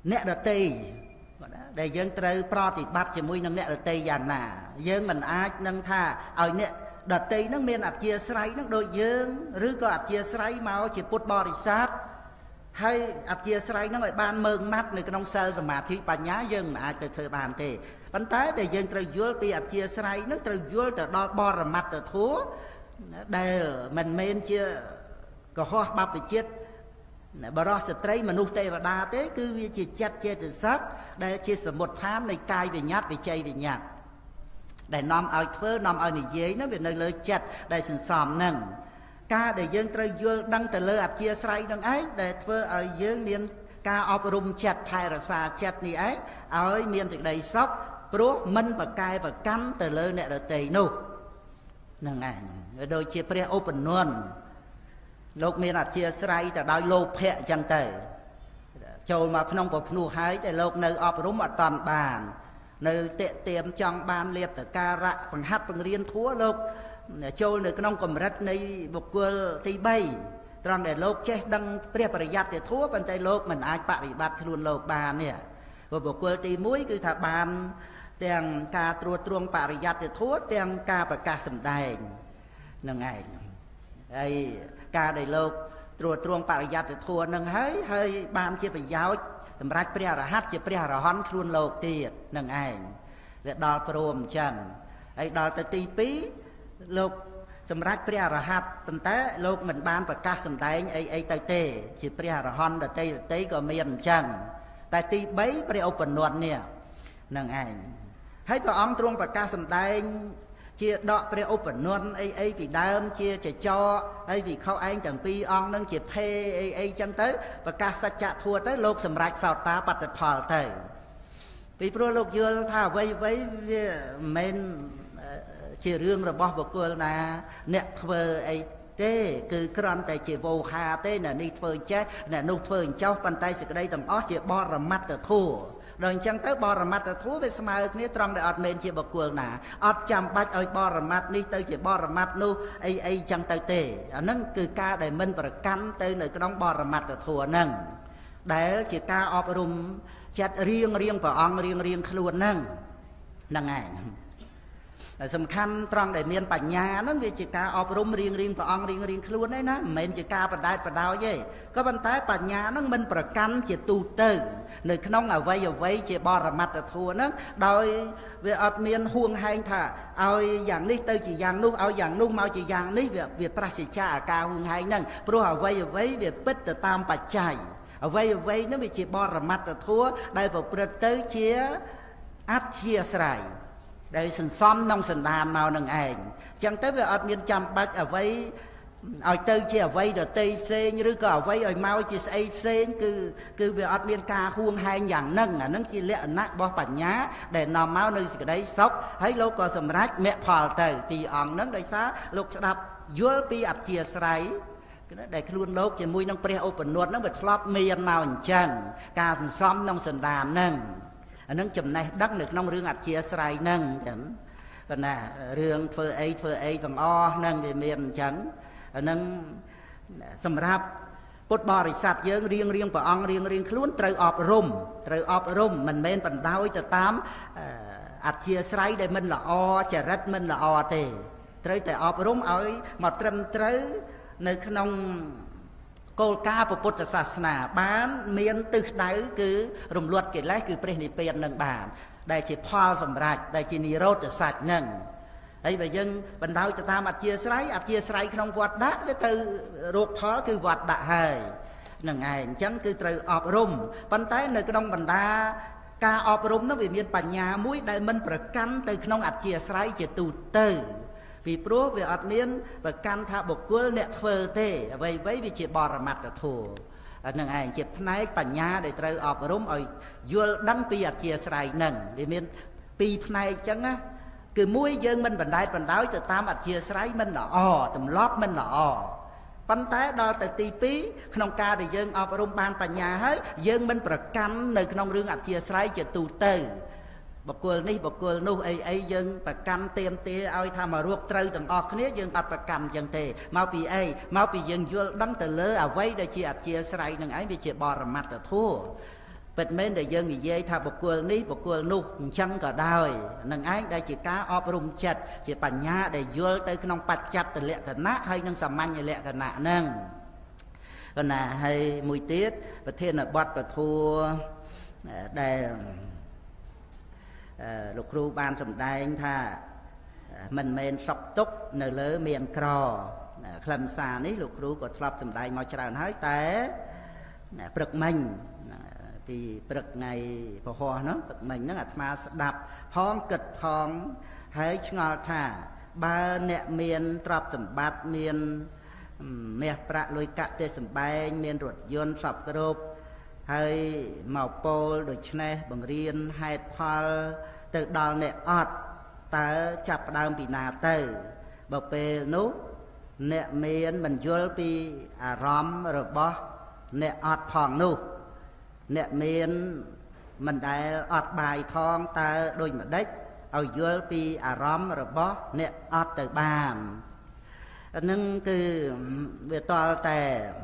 អ្នកដតីដែលយើងត្រូវប្រតិបត្តិជាមួយនឹងអ្នកដតីយ៉ាងណាយើងមិនអាចនឹងថាឲ្យអ្នកដតីនឹងមានអធ្យាស្រ័យនឹងដូចយើងឬក៏អធ្យាស្រ័យមកជាពុទ្ធបរិស័ទហើយអធ្យាស្រ័យនឹងឲ្យបានមើងម៉ាត់នៅក្នុងសិលសមាធិបញ្ញាយើងមិនអាចទៅធ្វើបានទេប៉ុន្តែដែលយើងត្រូវយល់ពីអធ្យាស្រ័យនឹងត្រូវយល់ទៅដល់បរមត្តធម៌ដែលមិនមែនជាកុហកបព្វជិតបរោះស្ត្រីមនុស្សទេវតាទេគឺវាជាចិត្តចេតសិកដែលជាសមុទ្ឋាននៃកាយវិញ្ញាតវិជ័យវិញ្ញាតដែលនាំឲ្យធ្វើនាំឲ្យនិយាយនោះវានៅលើចិត្តដែលសន្សំនឹងការដែលយើងត្រូវយល់ដឹងទៅលើអធ្យាស្រ័យនឹងឯងដែលធ្វើឲ្យយើងមានការអប់រំចិត្តថែរក្សាចិត្តនេះឯងឲ្យមានសេចក្តីសុខព្រោះមិនប្រកែប្រកាន់ទៅលើអ្នកដទៃនោះនឹងឯងដូចជាព្រះឧបនន្ទលោកមានអធ្យាស្រ័យទៅដោយលោភៈអញ្ចឹងទៅចូលមកក្នុងប្រភ្នោះហើយតែលោកនៅអប់រំអត់តាន់បាននៅតិទៀមចង់បានលៀបសការៈបង្ហាត់បង្រៀនធัวលោកចូលនៅក្នុងកម្រិតនៃបុគ្គលទីបីត្រង់ដែលលោកចេះដឹងព្រះបរិយ័តធัวប៉ុន្តែលោកមិនអាចបប្រតិបត្តិខ្លួនលោកបាននេះបុគ្គលទីមួយគឺថាបានទាំងការត្រួតត្រងបរិយ័តធัวទាំងការប្រកាសសម្ដែងនឹងឯងហើយការដែលលោកត្រួតត្រងបរិយ័តធัวនឹងហើយហើយបានជាប្រយោជន៍សម្រាប់ព្រះអរហន្តជាព្រះអរហន្តខ្លួនលោកទៀតនឹងឯងវាដល់ព្រមអញ្ចឹងហើយដល់ទៅទីពីរលោកសម្រាប់ព្រះអរហន្តប៉ុន្តែលោកមិនបានប្រកាសសម្ដែងអីអីទៅទេជាព្រះអរហន្តដតីដតីក៏មានអញ្ចឹងតែទីបីព្រះឧបនន្ទនេះនឹងឯងហើយព្រះអង្គទ្រង់ប្រកាសសម្ដែងជាដកព្រះឧបនន្ទអីអីពីដើមជាចចកហើយវិខឯងទាំងពីរអង្គនឹងជាភេអីអីចឹងទៅប្រកាសសច្ចធัวទៅលោកសម្រេចសោតាបត្តផលទៅពីព្រោះលោកយល់ថាអ្វីអ្វីវាមិនមែនជារឿងរបស់បុគ្គលណាអ្នកធ្វើអីទេគឺគ្រាន់តែជាវោហាទេអ្នកនេះធ្វើចេះអ្នកនោះធ្វើអញ្ចោះប៉ុន្តែសេចក្តីទាំងអស់ជាបរមត្តធัวដល់អញ្ចឹងទៅបរមត្តធัวវាស្មើគ្នាត្រង់ដែលអត់មែនជាបុគ្គលណាអត់ចាំបាច់ឲ្យបរមត្តនេះទៅជាបរមត្តនោះអីអីចឹងទៅទេអាហ្នឹងគឺការដែលមិនប្រកាន់ទៅនៅក្នុងបរមត្តធัวហ្នឹងដែលជាការអប់រំចិត្តរៀងរៀងព្រះអង្គរៀងរៀងខ្លួនហ្នឹងហ្នឹងឯងសំខាន់ត្រង់ដែលមានបញ្ញាហ្នឹងវាជាការអប់រំរៀងរៀងព្រះអង្គរៀងរៀងខ្លួនឯណាមិនមែនជាការបដែតបដោយទេក៏ប៉ុន្តែបញ្ញាហ្នឹងមិនប្រកាន់ជាទូទៅនៅក្នុងអវ័យអវ័យជាបរមត្តធម៌ហ្នឹងដោយវាអត់មានហួងហែងថាឲ្យយ៉ាងនេះទៅជាយ៉ាងនោះឲ្យយ៉ាងនោះមកជាយ៉ាងនេះវាវាប្រសិទ្ធអាការហួងហែងហ្នឹងព្រោះអវ័យអវ័យវាពិតទៅតាមបច្ច័យអវ័យអវ័យហ្នឹងវាជាបរមត្តធម៌ដែលប្រព្រឹត្តទៅជាអធ្យាស្រ័យដែលសន្សំក្នុងសន្តានមកនឹងឯងអញ្ចឹងទៅវាអត់មានចាំបាច់អ្វីឲ្យទៅជាអ្វីដតីផ្សេងឬក៏អ្វីឲ្យមកជាស្អីផ្សេងគឺគឺវាអត់មានការហួងហែងយ៉ាងហ្នឹងអាហ្នឹងជាលក្ខណៈរបស់បញ្ញាដែលនាំមកនៅសេចក្តីសុខហើយលោកក៏សម្រេចមគ្គផលទៅពីអង្គហ្នឹងដោយសារលោកស្ដាប់យល់ពីអធ្យាស្រ័យដែលខ្លួនលោកជាមួយនឹងព្រះឧបនន្ទហ្នឹងវាធ្លាប់មានមកអញ្ចឹងការសន្សំក្នុងសន្តានហ្នឹងអានឹងចំណេះដឹងនៅក្នុងរឿងអធ្យាស្រ័យហ្នឹងចឹងប៉ុន្តែរឿងធ្វើអីធ្វើអីទាំងអស់ហ្នឹងវាមានអញ្ចឹងអានឹងសម្រាប់ពុទ្ធបរិស័ទយើងរៀងរៀងព្រះអង្គរៀងរៀងខ្លួនត្រូវអប់រំត្រូវអប់រំមិនមែនបណ្ដោយទៅតាមអធ្យាស្រ័យដែលមិនល្អចរិតមិនល្អទេត្រូវតែអប់រំឲ្យមកត្រឹមត្រូវនៅក្នុងគោលការណ៍ពុទ្ធសាសនាបានមានទិសដៅគឺរំលត់កិលេសគឺព្រះនិព្វាននឹងបានដែលជាផលសម្រេចដែលជានិរោធសច្ចនឹងហើយបើយើងបណ្ដោយទៅតាមអធ្យាស្រ័យអធ្យាស្រ័យក្នុងវត្តដាក់វាទៅរោគផលគឺវត្តដាក់ហើយនឹងឯងអញ្ចឹងគឺត្រូវអប់រំប៉ុន្តែនៅក្នុងបណ្ដាការអប់រំនោះវាមានបញ្ញាមួយដែលមិនប្រកាន់ទៅក្នុងអធ្យាស្រ័យជាទូទៅពីព្រោះវាអត់មានប្រកាន់ថាបុគ្គលអ្នកធ្វើទេអ្វីអ្វីវាជាបរមត្តធម៌នឹងឯងជាផ្នែកបញ្ញាដែលត្រូវអប់រំឲ្យយល់ដឹងពីអធ្យាស្រ័យនឹងវាមានពីរផ្នែកអញ្ចឹងណាគឺមួយយើងមិនបណ្ដែតបណ្ដោយទៅតាមអធ្យាស្រ័យមិនល្អទម្លាប់មិនល្អប៉ុន្តែដល់ទៅទីពីរក្នុងការដែលយើងអប់រំបានបញ្ញាហើយយើងមិនប្រកាន់នៅក្នុងរឿងអធ្យាស្រ័យជាទូទៅបុគ្គលនេះបុគ្គលនោះអីអីយើងប្រកាន់ទៀមទាឲ្យថាមករੂបត្រូវទាំងអស់គ្នាយើងអត់ប្រកាន់ចឹងទេមកពីអីមកពីយើងយល់ដឹងទៅលើអ្វីដែលជាអធ្យាស្រ័យនឹងឯងវាជាបរមត្តធម៌ปิดเม้นแต่ยังมีเย่ถ้าบุคคลนี้บุคคลนู้จังก็ได้นั่งไอ้ได้จีก้าออบรมจัดจีปัญญาได้ยัวได้ขนมปัจจัดแต่เละกันนะให้นั่งสมัญเละกันนะนั่งก็น่ะให้มวยติดประเทศน่ะบัดประทัวได้ลูกครูบานสมได้ถ้ามันเมนสอบตุกในเลือเมียนครอคลำซานี้ลูกครูก็ทลับสมได้มาจราให้แต่ปรึกมันปีปรึกไงพอหอเนาะปรึกมันนั่งอัตมาสดับพ้องกึดพ้องให้ชงอท่าบาเนเมียนทลับสมบัติเมียนเมียประลอยกะเตสมบัยเมียนรถยนต์สอบกรุบให้เมาโปลโดยชนะบังเรียนให้พอลตึกดอลเนออดแต่จับดาวปีนาเตอร์บอกเปนุเนเมียนมันยัวปีอารมณ์ระบอบเนออดพองนุเนเมียนมันได้ออดใบพองแต่โดยมาเด็กเอายัวปีอารมณ์ระบอบเนออดเตอร์บานนั่นคือเวทต่อแต่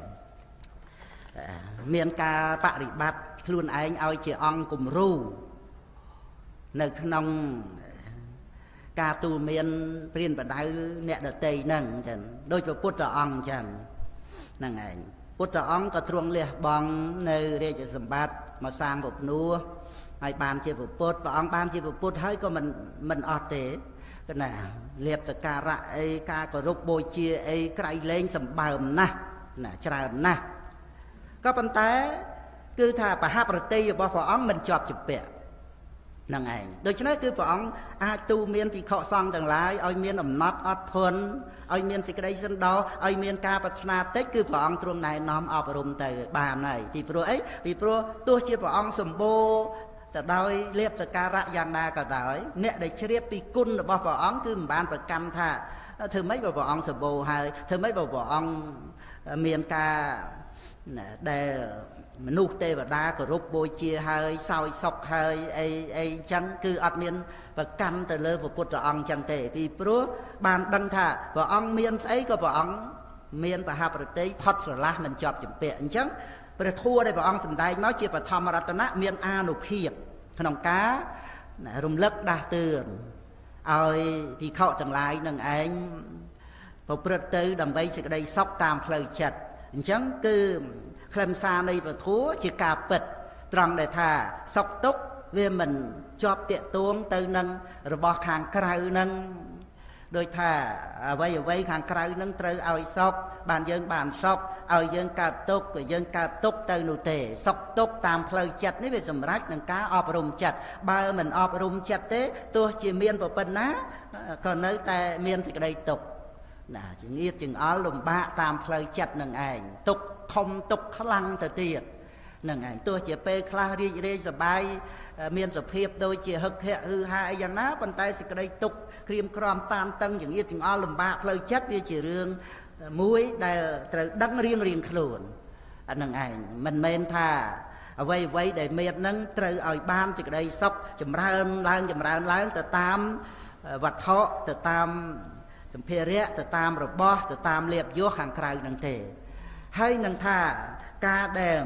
เมียนกาปฏิบัติคลุนไอเอาเจียองกลุ่มรูในขนมกาตูเมียนเปลี่ยนปัจจัยเนี่ยเดตนั่งจันโดยพระพุทธองค์จันนั่งไงพุทธองค์ก็ทวงเลี้ยบองในเรื่องสมบัติมาสร้างแบบนัวให้บานเจียพระพุทธพระองค์บานเจียพระพุทธให้ก็มันมันอดเตะก็น่ะเรียบสการะไอ้กากรุบโบยเชียไอ้ไกรเล้งสมบัตินะน่ะจรานะก็ปัญแต่คือถ้าปะหาปฏิอยู่บ่พระองค์มันจอบจุดเปะนั่งไงโดยฉะนั้นคือพระองค์อาตูเมียนปีเคาะซองต่างหลายเอาเมียนอำนาจอดทนเอาเมียนสิกระไดสันดอเอาเมียนการพัฒนาเต็กคือพระองค์ตรงไหนน้อมอบรมแต่บานไหนปีโปรไอ้ปีโปรตัวเชี่ยพระองค์สมบูรณ์แต่โดยเรียบสการะอย่างนาก็ได้เนี่ยได้เชียบปีกุลบ่พระองค์คือบานประกันท่าเธอไม่บอกพระองค์สมบูรณ์ให้เธอไม่บอกพระองค์เมียนการได้มนุษย์เทวดากรุบโบยเชียให้ซอยศกให้ไอ้ไอ้จังคืออัดเมียนประกันแต่เลยพระพุทธองค์จังเตปีพระบานดังท่าพระองค์เมียนไอ้ก็พระองค์เมียนปะหาปฏิพัดสละมันจอบจำเป็นจังประทัวได้พระองค์สันได้มาเชียประธรรมรัตนะเมียนอานุเพียบขนมการุมเลิกดาเตือนเอาที่เข้าจังไรนั่งเองพระประตูดำไปจะได้ซอกตามเพลย์จัดจังคือคลำซาในประทัวจะกาเปิดตรังได้ท่าซอกตกเวียมันจอบเตะตวงเตนังระบอบขางไกลนังโดยท่าไว้ไว้ขางไกลนังเตอเอาซอกบานยังบานซอกเอายังกาตกก็ยังกาตกเตนุเตซอกตกตามเพลย์จัดนี่เป็นสำรักนังกาอบรมจัดบ่ามันอบรมจัดเต้ตัวจีเมียนปปนะก็เนื้อแต่เมียนที่ได้ตกน่ะจึงเอียดจึงอ้อลมบ้าตามเพลย์จัดนังเองตกทมตกขลังแต่เตียดนั่งไงตัวเจียเปคลารีเรสบายเมียนสเพียบโดยเจียฮึกเฮฮือฮาอย่างน้าปันไตสิกระไดตกครีมครามตามตั้งอย่างนี้จึงอ้อลมบ้าเพลย์จัดเจียเรื่องมุ้ยได้แต่ดังเรียงเรียงขลุ่นอันนั่งไงมันเมนท่าเอาไว้ไว้ได้เมียนนั้นเตยเอาบ้านสิกระไดซอกจำรานล้างจำรานล้างแต่ตามวัดเทาะแต่ตามสัมเพเระแต่ตามระบอบแต่ตามเรียบยั่วห่างไกลนังเตให้นังท่ากาแดม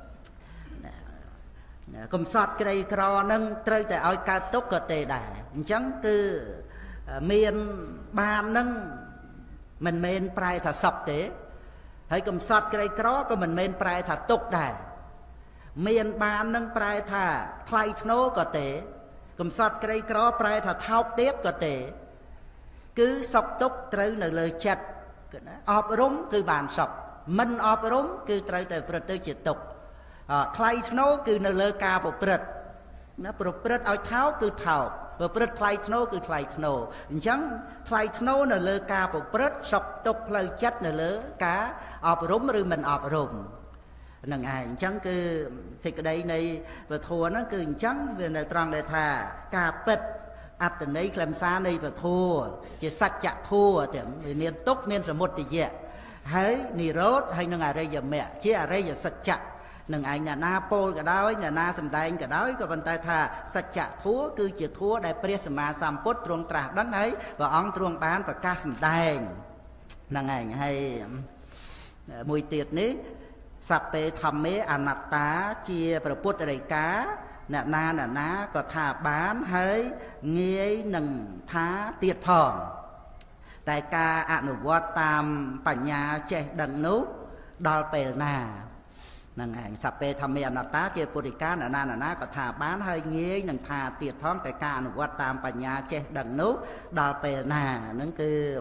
กมสอดไกรกรอนั่งเตยแต่เอากาตกก็เตได้จังคือเมียนบานนั่งมันเมนปลายถ้าสับเตให้กมสอดไกรกรอก็มันเมนปลายถ้าตกได้เมียนบานนั่งปลายถ้าใครโนก็เตกมสอดไกรกรอปลายถ้าเท้าเทียบก็เตคือสับตกเตยในเลยจัดอบรมคือบานสับมันอบรมคือไตรแต่ประตูจิตตกใครโนคือในเลกาปรดนะปรดเอาเท้าคือเท้าปรดใครโนคือใครโนยังใครโนในเลกาปรดสอบตกเลยจัดในเลกาอบรมหรือมันอบรมนั่งไงจังคือที่กระไดในประทัวนั่นคือจังเวลาตรังได้ท่ากาเป็ดอัตในคลำซาในประทัวจะสัจจะทัวแต่เมียนตกเมียนสมุทรที่เยอะให้นิโรธให้นังอะไรอย่างแม่เชื่ออะไรอย่างสัจจะนังไอ้เนี่ยนาโปลก็ได้เนี่ยนาสำแดงก็ได้ก็บรรทัดท่าสัจจะทัวคือเจียทัวได้เปรียสมาสามพุทธตรงตราดังไหนว่าองตรงบ้านประกาศสำแดงนังไงให้มวยเตียดนี้ sắp bê thầm mê à nạt tá chia bà bút đầy cá nè na nè ná có thả bán hơi nghe nâng thá tiệt phòng tại ca ạ nụ vọt tam bà nhà chế đằng nút đo bề nà nâng ảnh sắp bê thầm mê à nạt tá chia bút đầy cá nè na nè ná có thả bán hơi nghe nâng thá tiệt phòng tại ca nụ vọt tam bà nhà chế đằng nút đo bề nà nâng cứ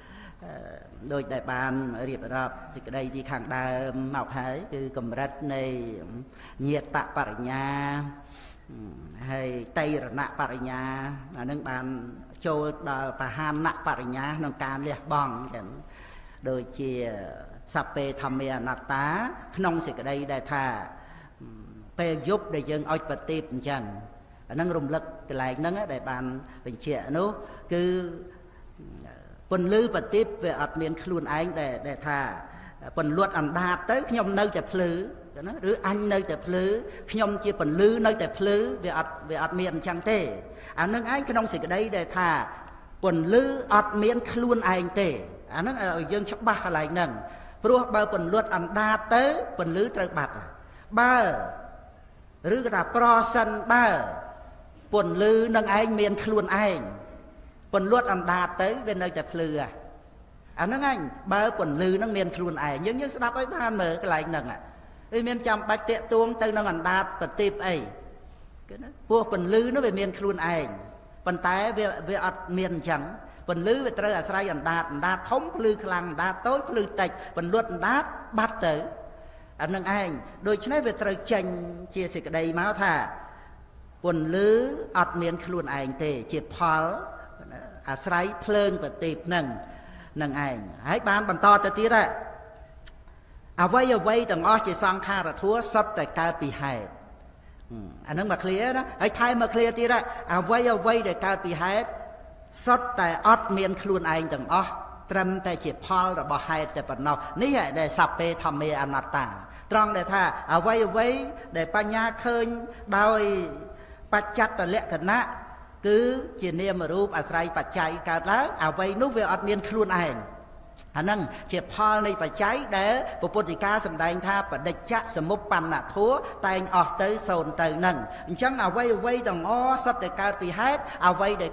đôi đại bàn riệp rập thì cái đây thì khẳng đa mạo háiគឺកម្រិតនៃញាតបរិញ្ញាហើយតៃរណបរិញ្ញាអានឹងបានចូលដល់បហានបរិញ្ញាក្នុងការលះបង់ចឹងដូចជាសព្ពេធម្មេអនត្តាក្នុងសេចក្តីដែលថាពេលយប់ដែលយើងឲ្យប្រទីបអញ្ចឹងអានឹងរំលឹកកន្លែងហ្នឹងដែលបានបញ្ជាក់នោះគឺពន្លឺប្រទីបវាអត់មានខ្លួនឯងដែលដែលថាពន្លត់អណ្ដាតទៅខ្ញុំនៅតែភ្លឺណាឬអញនៅតែភ្លឺខ្ញុំជាពន្លឺនៅតែភ្លឺវាអត់វាអត់មានអញ្ចឹងទេអានឹងឯងក្នុងសេចក្តីដែលថាពន្លឺអត់មានខ្លួនឯងទេអានឹងឲ្យយើងច្បាស់កន្លែងហ្នឹងព្រោះបើពន្លត់អណ្ដាតទៅពន្លឺត្រូវបាត់បើឬក៏ថាប្រសិនបើពន្លឺនឹងឯងមានខ្លួនឯងពន្លត់អណ្ដាតទៅវានៅតែភ្លឺអាហ្នឹងឯងបើពន្លឺហ្នឹងមានខ្លួនឯងយើងយើងស្ដាប់ឲ្យបានមើលកន្លែងហ្នឹងវាមានចាំបាច់តាក់ទួងទៅនឹងអណ្ដាតប្រទីបអីគឺណាពោះពន្លឺនោះវាមានខ្លួនឯងប៉ុន្តែវាវាអត់មានអញ្ចឹងពន្លឺវាត្រូវអាស្រ័យអណ្ដាតអណ្ដាតធំភ្លឺខ្លាំងអណ្ដាតតូចភ្លឺតិចពន្លត់អណ្ដាតបាត់ទៅអាហ្នឹងឯងដូច្នេះវាត្រូវចេញជាសេចក្តីមកថាពន្លឺអត់មានខ្លួនឯងទេជាផលអាស្រ័យភ្លើងប្រទីបហ្នឹងនឹងឯងហើយបានបន្តទៅទៀតដែរអ្វីអ្វីទាំងអស់ជាសង្ខារធัวសុទ្ធតែកើតពីហេតុអាហ្នឹងមក clear ណាហើយថែមមក clear ទៀតដែរអ្វីអ្វីដែលកើតពីហេតុសុទ្ធតែអត់មានខ្លួនឯងទាំងអស់ត្រឹមតែជាផលរបស់ហេតុតែប៉ុណ្ណោះនេះដែលសព្ពេធម្មេអនត្តាត្រង់ដែលថាអ្វីអ្វីដែលបញ្ញាឃើញដោយបច្ចត្តលក្ខណៈគឺជានាមរូបអាស្រ័យបច្ច័យកើតឡើងអ្វីនោះវាអត់មានខ្លួនឯងអាហ្នឹងជាផលនៃបច្ច័យដែលពុទ្ធិកាសម្ដែងថាបដិច្ចសមុប្បន្នធัวតែងអស់ទៅសូន្យទៅហ្នឹងអញ្ចឹងអ្វីអ្វីទាំងអស់សុទ្ធតែកើតពីហេតុអ្វីដែល